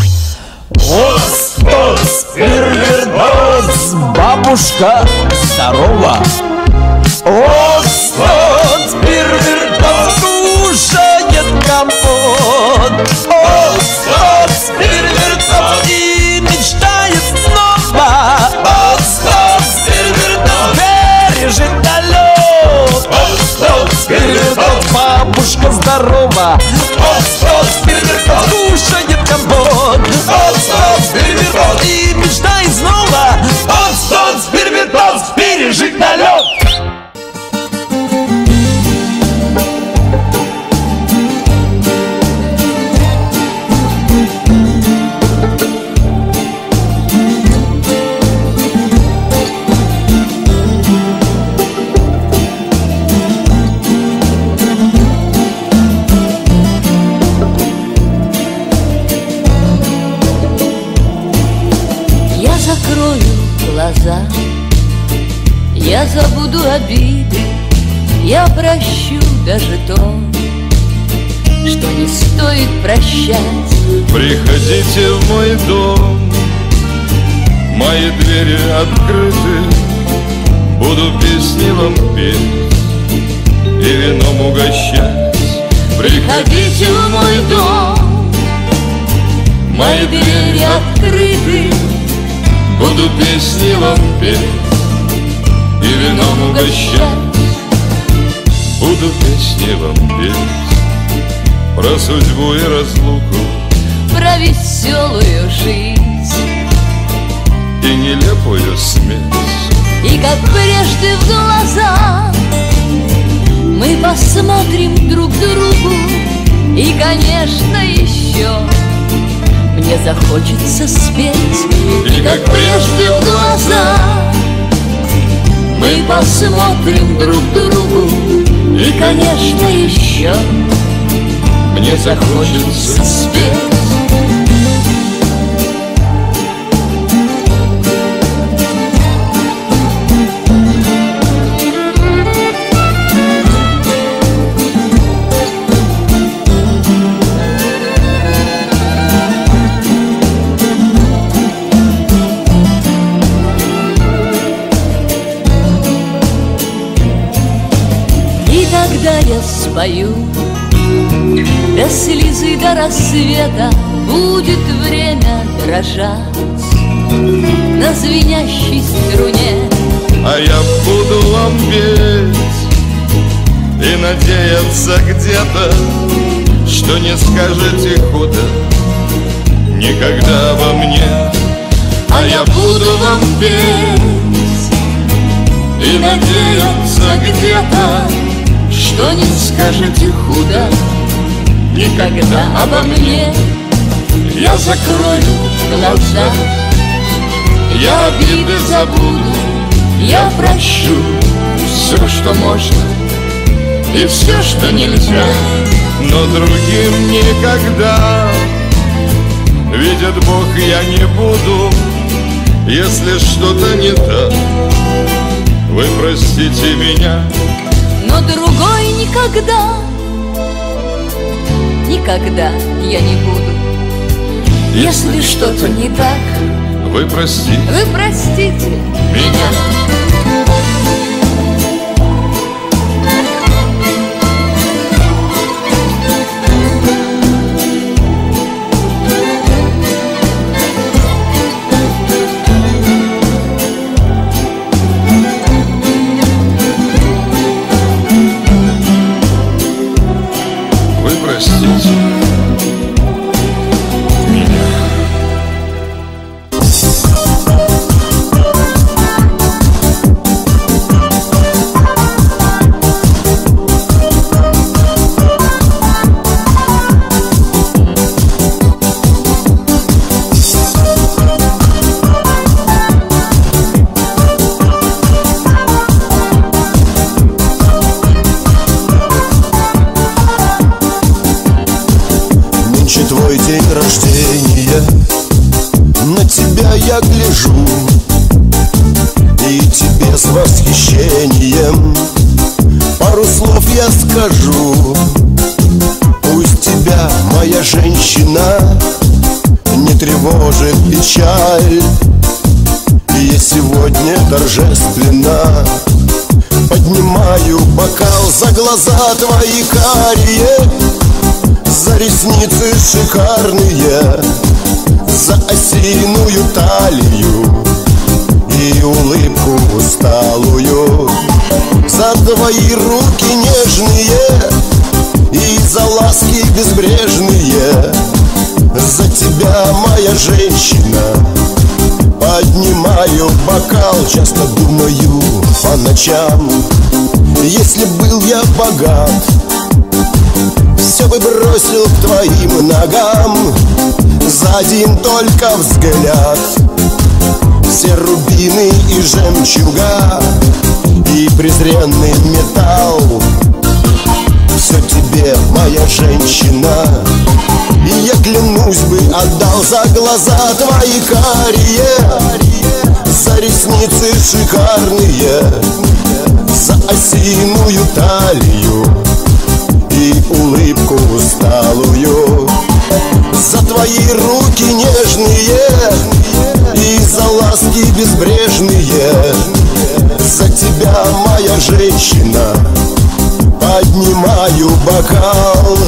Отс-тотс, первертотс, бабушка здорова. Отс-тотс, первертотс, кушает компот. Отс-тотс, первертотс, и мечтает снова. здорово. Оп, стоп, спиртбиртон, Кушает компот. Оп, стоп, спиртбиртон, И мечтает снова. Оп, стоп, спиртбиртон, пережить налет. Я закрою глаза, я забуду обиды, я прощу даже то, что не стоит прощать. Приходите в мой дом, мои двери открыты, буду песни вам петь и вином угощать. Приходите в мой дом, мои двери открыты, буду песни вам петь и вином угощать. Буду песни вам петь про судьбу и разлуку, про веселую жизнь и нелепую смерть. И как прежде в глаза мы посмотрим друг другу, и, конечно, еще мне захочется спеть. И как прежде в глаза мы посмотрим друг другу, и, конечно, еще мне захочется спеть. Когда я спою, до слезы до рассвета будет время дрожать на звенящей струне. А я буду вам петь и надеяться где-то, что не скажете худо никогда обо мне. А я буду вам петь и надеяться где-то, что не скажете худо никогда обо мне. Я закрою глаза, я обиды забуду, я прощу все, что можно, и все, что нельзя. Но другим никогда, видит Бог, я не буду. Если что-то не так, вы простите меня. Но другой никогда, никогда я не буду. Если что-то не так, вы простите, вы простите меня. Простите меня. Твой день рождения, на тебя я гляжу, и тебе с восхищением пару слов я скажу. Пусть тебя, моя женщина, не тревожит печаль. Я сегодня торжественно поднимаю бокал за глаза твои карие, за ресницы шикарные, за осиную талию и улыбку усталую, за твои руки нежные и за за ласки безбрежные, за тебя, моя женщина. Поднимаю бокал, часто думаю по ночам. Если был я богат, все бы бросил к твоим ногам. За один только взгляд все рубины и жемчуга и презренный металл. Все тебе, моя женщина. И я, клянусь бы, отдал за глаза твои карие, за ресницы шикарные, за осиную талию и улыбку усталую, за твои руки нежные и за ласки безбрежные. За тебя, моя женщина, поднимаю бокал.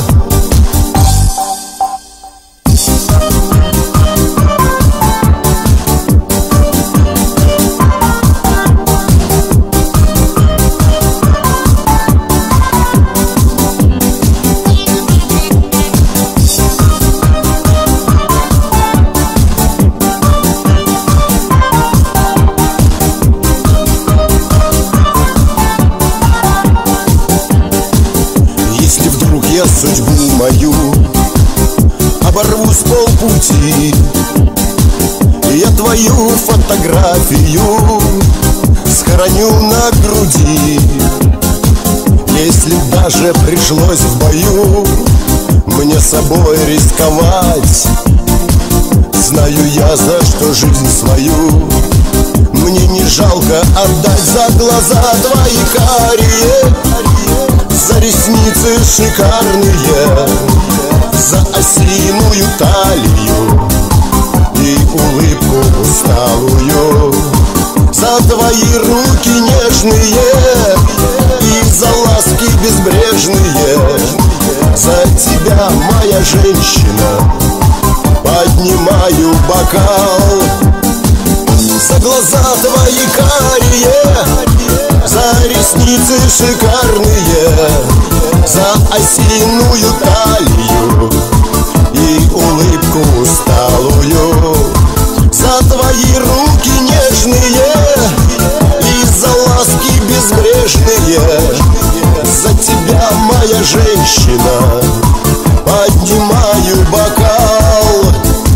Судьбу мою оборву с полпути, я твою фотографию схороню на груди. Если даже пришлось в бою мне собой рисковать, знаю я, за что жизнь свою мне не жалко отдать. За глаза твои карие, за ресницы шикарные, за осиную талию и улыбку усталую, за твои руки нежные и за ласки безбрежные. За тебя, моя женщина, поднимаю бокал. За глаза твои карие, за ресницы шикарные, за осиную талию и улыбку усталую, за твои руки нежные и за ласки безбрежные. За тебя, моя женщина, поднимаю бокал.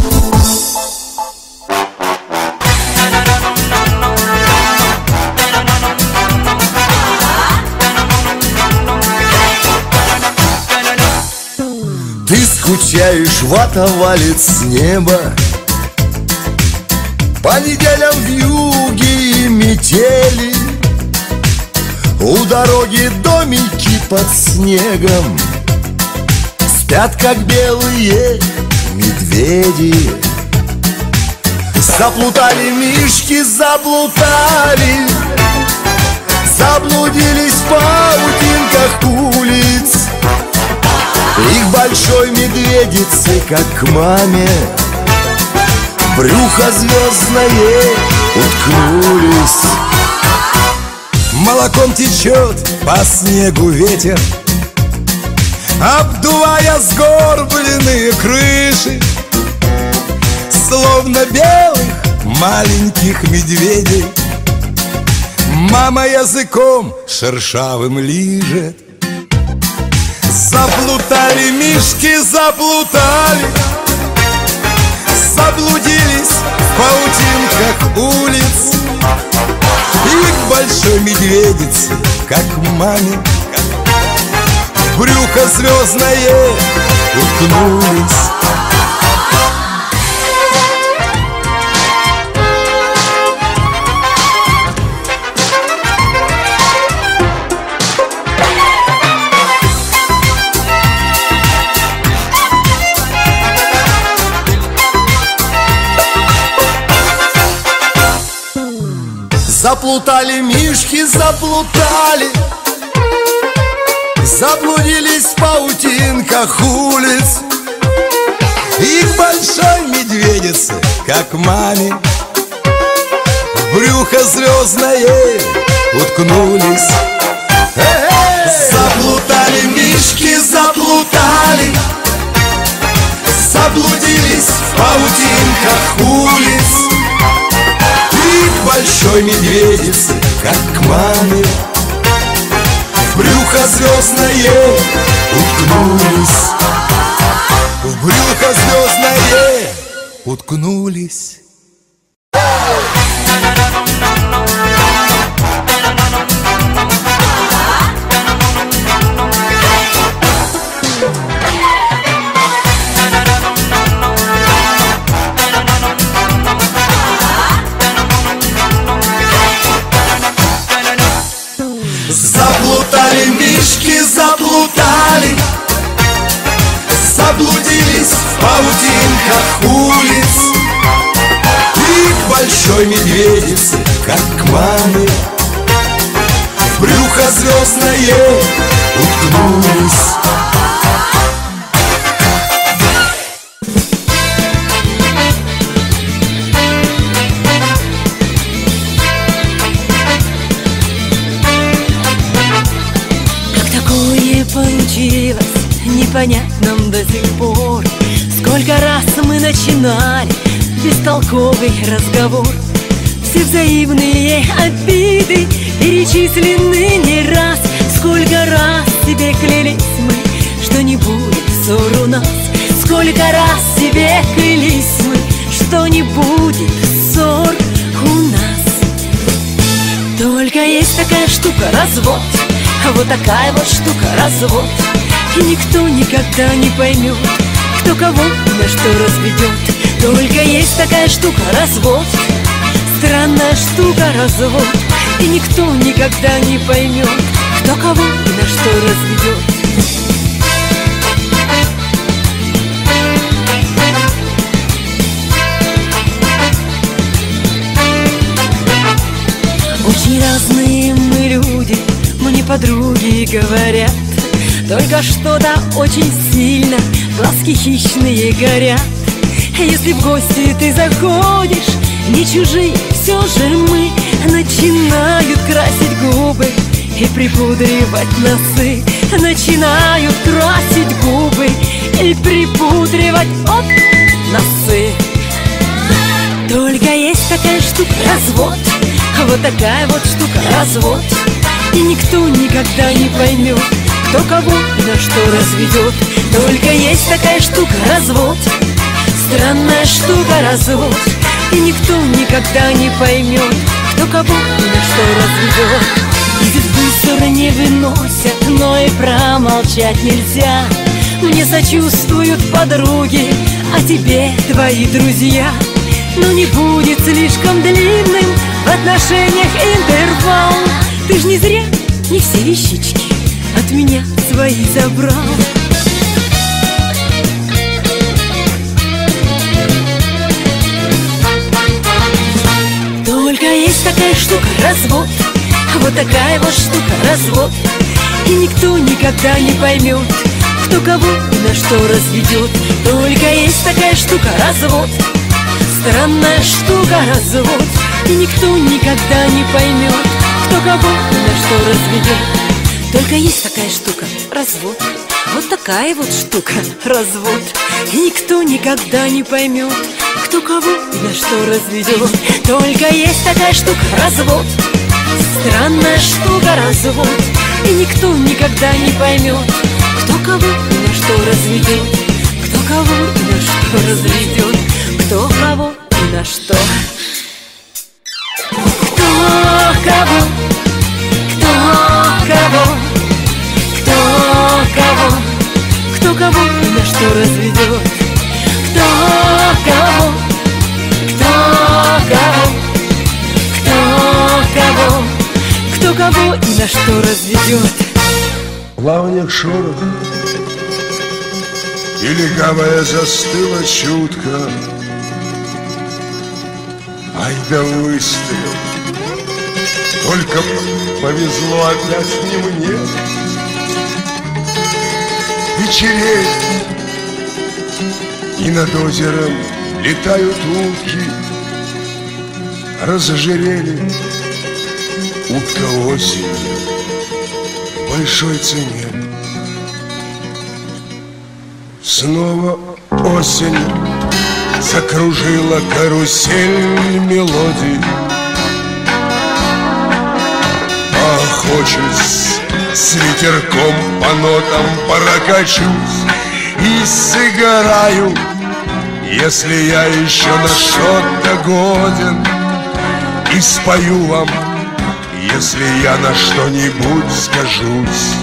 Ты скучаешь, вата валит с неба, по неделям вьюги и метели, у дороги домики под снегом спят, как белые медведи. Заплутали мишки, заплутали, заблудились в паутинках улиц. Их большой медведицы, как к маме, брюхо звездное уткнулись. Молоком течет по снегу ветер, обдувая сгорбленные крыши, словно белых маленьких медведей. Мама языком шершавым лижет. Заплутали мишки, заплутали, заблудились в паутинках улиц. И к большой медведице, как маме, в брюхо звездное уткнулись. Заплутали мишки, заплутали, заблудились в паутинках улиц. И к большой медведице, как маме, в брюхо звездное уткнулись. Заплутали мишки, заплутали, большой медведицы, как к маме в брюхо звездное уткнулись, в брюхо звездное уткнулись. Заплутали мишки, заплутали, заблудились в паутинках улиц. И к большой медведице, как к маме в брюхо звездное уткнулись. Получилось, непонятно до сих пор. Сколько раз мы начинали бестолковый разговор. Все взаимные обиды перечислены не раз. Сколько раз себе клялись мы, что не будет ссор у нас. Сколько раз себе клялись мы, что не будет ссор у нас. Только есть такая штука — развод. Вот такая вот штука — развод. И никто никогда не поймет, кто кого на что разведет. Только есть такая штука — развод. Странная штука — развод. И никто никогда не поймет, кто кого на что разведет. Очень разные мы люди, мне подруги говорят, только что-то очень сильно глазки хищные горят. Если в гости ты заходишь, не чужие все же мы, начинают красить губы и припудривать носы. Начинают красить губы и припудривать оп, носы. Только есть такая штука — развод. Вот такая вот штука — развод. И никто никогда не поймет, кто кого на что разведет. Только есть такая штука — развод. Странная штука — развод. И никто никогда не поймет, кто кого на что разведет. И звезды ссоры не выносят, но и промолчать нельзя. Мне сочувствуют подруги, а тебе твои друзья. Но не будет слишком длинным в отношениях интервал. Ты ж не зря не все вещички от меня свои забрал. Только есть такая штука — развод. Вот такая вот штука — развод. И никто никогда не поймет, кто кого на что разведет. Только есть такая штука — развод. Странная штука — развод. И никто никогда не поймет, кто кого на что разведет. Только есть такая штука — развод. Вот такая вот штука — развод. И никто никогда не поймет, кто кого на что разведет. Только есть такая штука — развод. Странная штука — развод. И никто никогда не поймет, кто кого на что разведет. Кто кого на что разведет. Кто кого на что. Кто кого, кто кого, кто кого, кто кого на что разведет. Кто кого, кто кого, кто кого, кто кого и на что разведет. В плавнях шорох, и легавая застыла чутко. Ай да выстрел, только повезло опять не мне. Вечереет, и над озером летают утки. Разожирели утка осенью в большой цене. Снова осень закружила карусель мелодий. позабочусь, с ветерком по нотам прокачусь и сыграю, если я еще на что-то годен, и спою вам, если я на что-нибудь скажусь.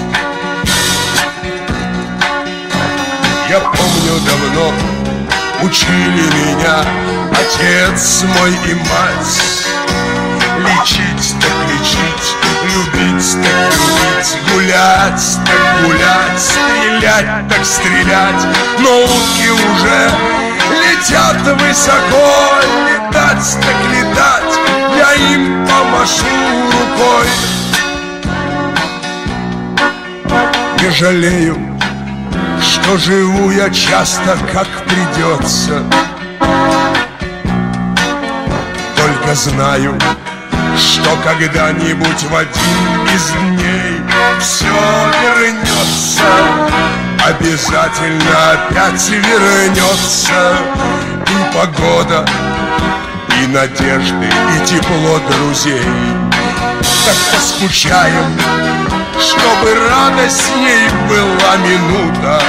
Я помню, давно учили меня отец мой и мать. Лечить так лечить, любить так любить, гулять так гулять, стрелять так стрелять. Но утки уже летят высоко, летать так летать, я им помашу рукой. Не жалею, что живу я часто, как придется. Только знаю, что когда-нибудь в один из дней все вернется, обязательно опять вернется. И погода, и надежды, и тепло друзей. Так поскучаем, чтобы радостней была минута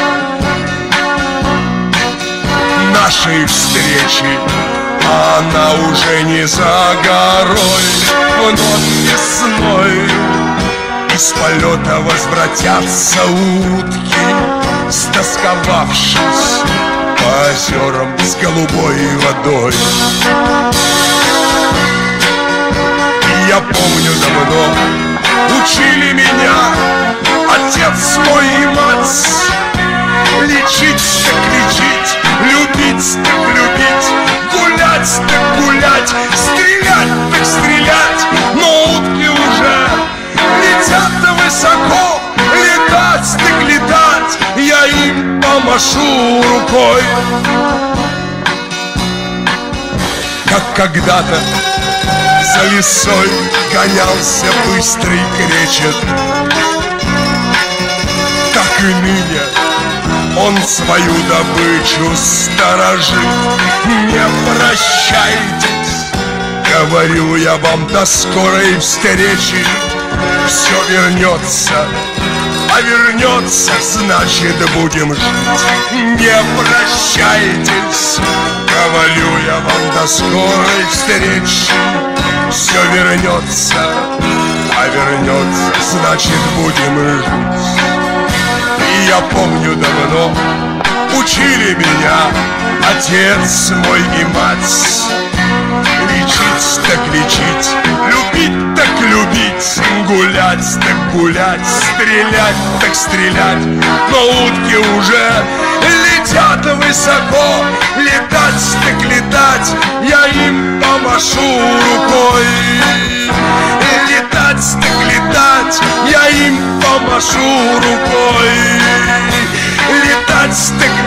нашей встречи. Она уже не за горой, вновь весной из полета возвратятся утки, стосковавшись по озерам с голубой водой. И я помню, давно учили меня отец мой и мать. Лечить так лечить, любить так любить, гулять так гулять, стрелять так стрелять. Но утки уже летят высоко, летать так летать, я им помашу рукой. Как когда-то за лесой гонялся быстрый кречет, так и ныне он свою добычу сторожит. Не прощайтесь, говорю я вам, до скорой встречи. Все вернется, а вернется, значит будем жить. Не прощайтесь, говорю я вам, до скорой встречи. Все вернется, а вернется, значит будем жить. И я помню, давно учили меня отец мой и мать. Лечить так лечить, любить так любить, гулять так гулять, стрелять так стрелять. Но утки уже летят высоко, летать так летать, я им помашу рукой. Летать так летать, я им помашу рукой. Летать так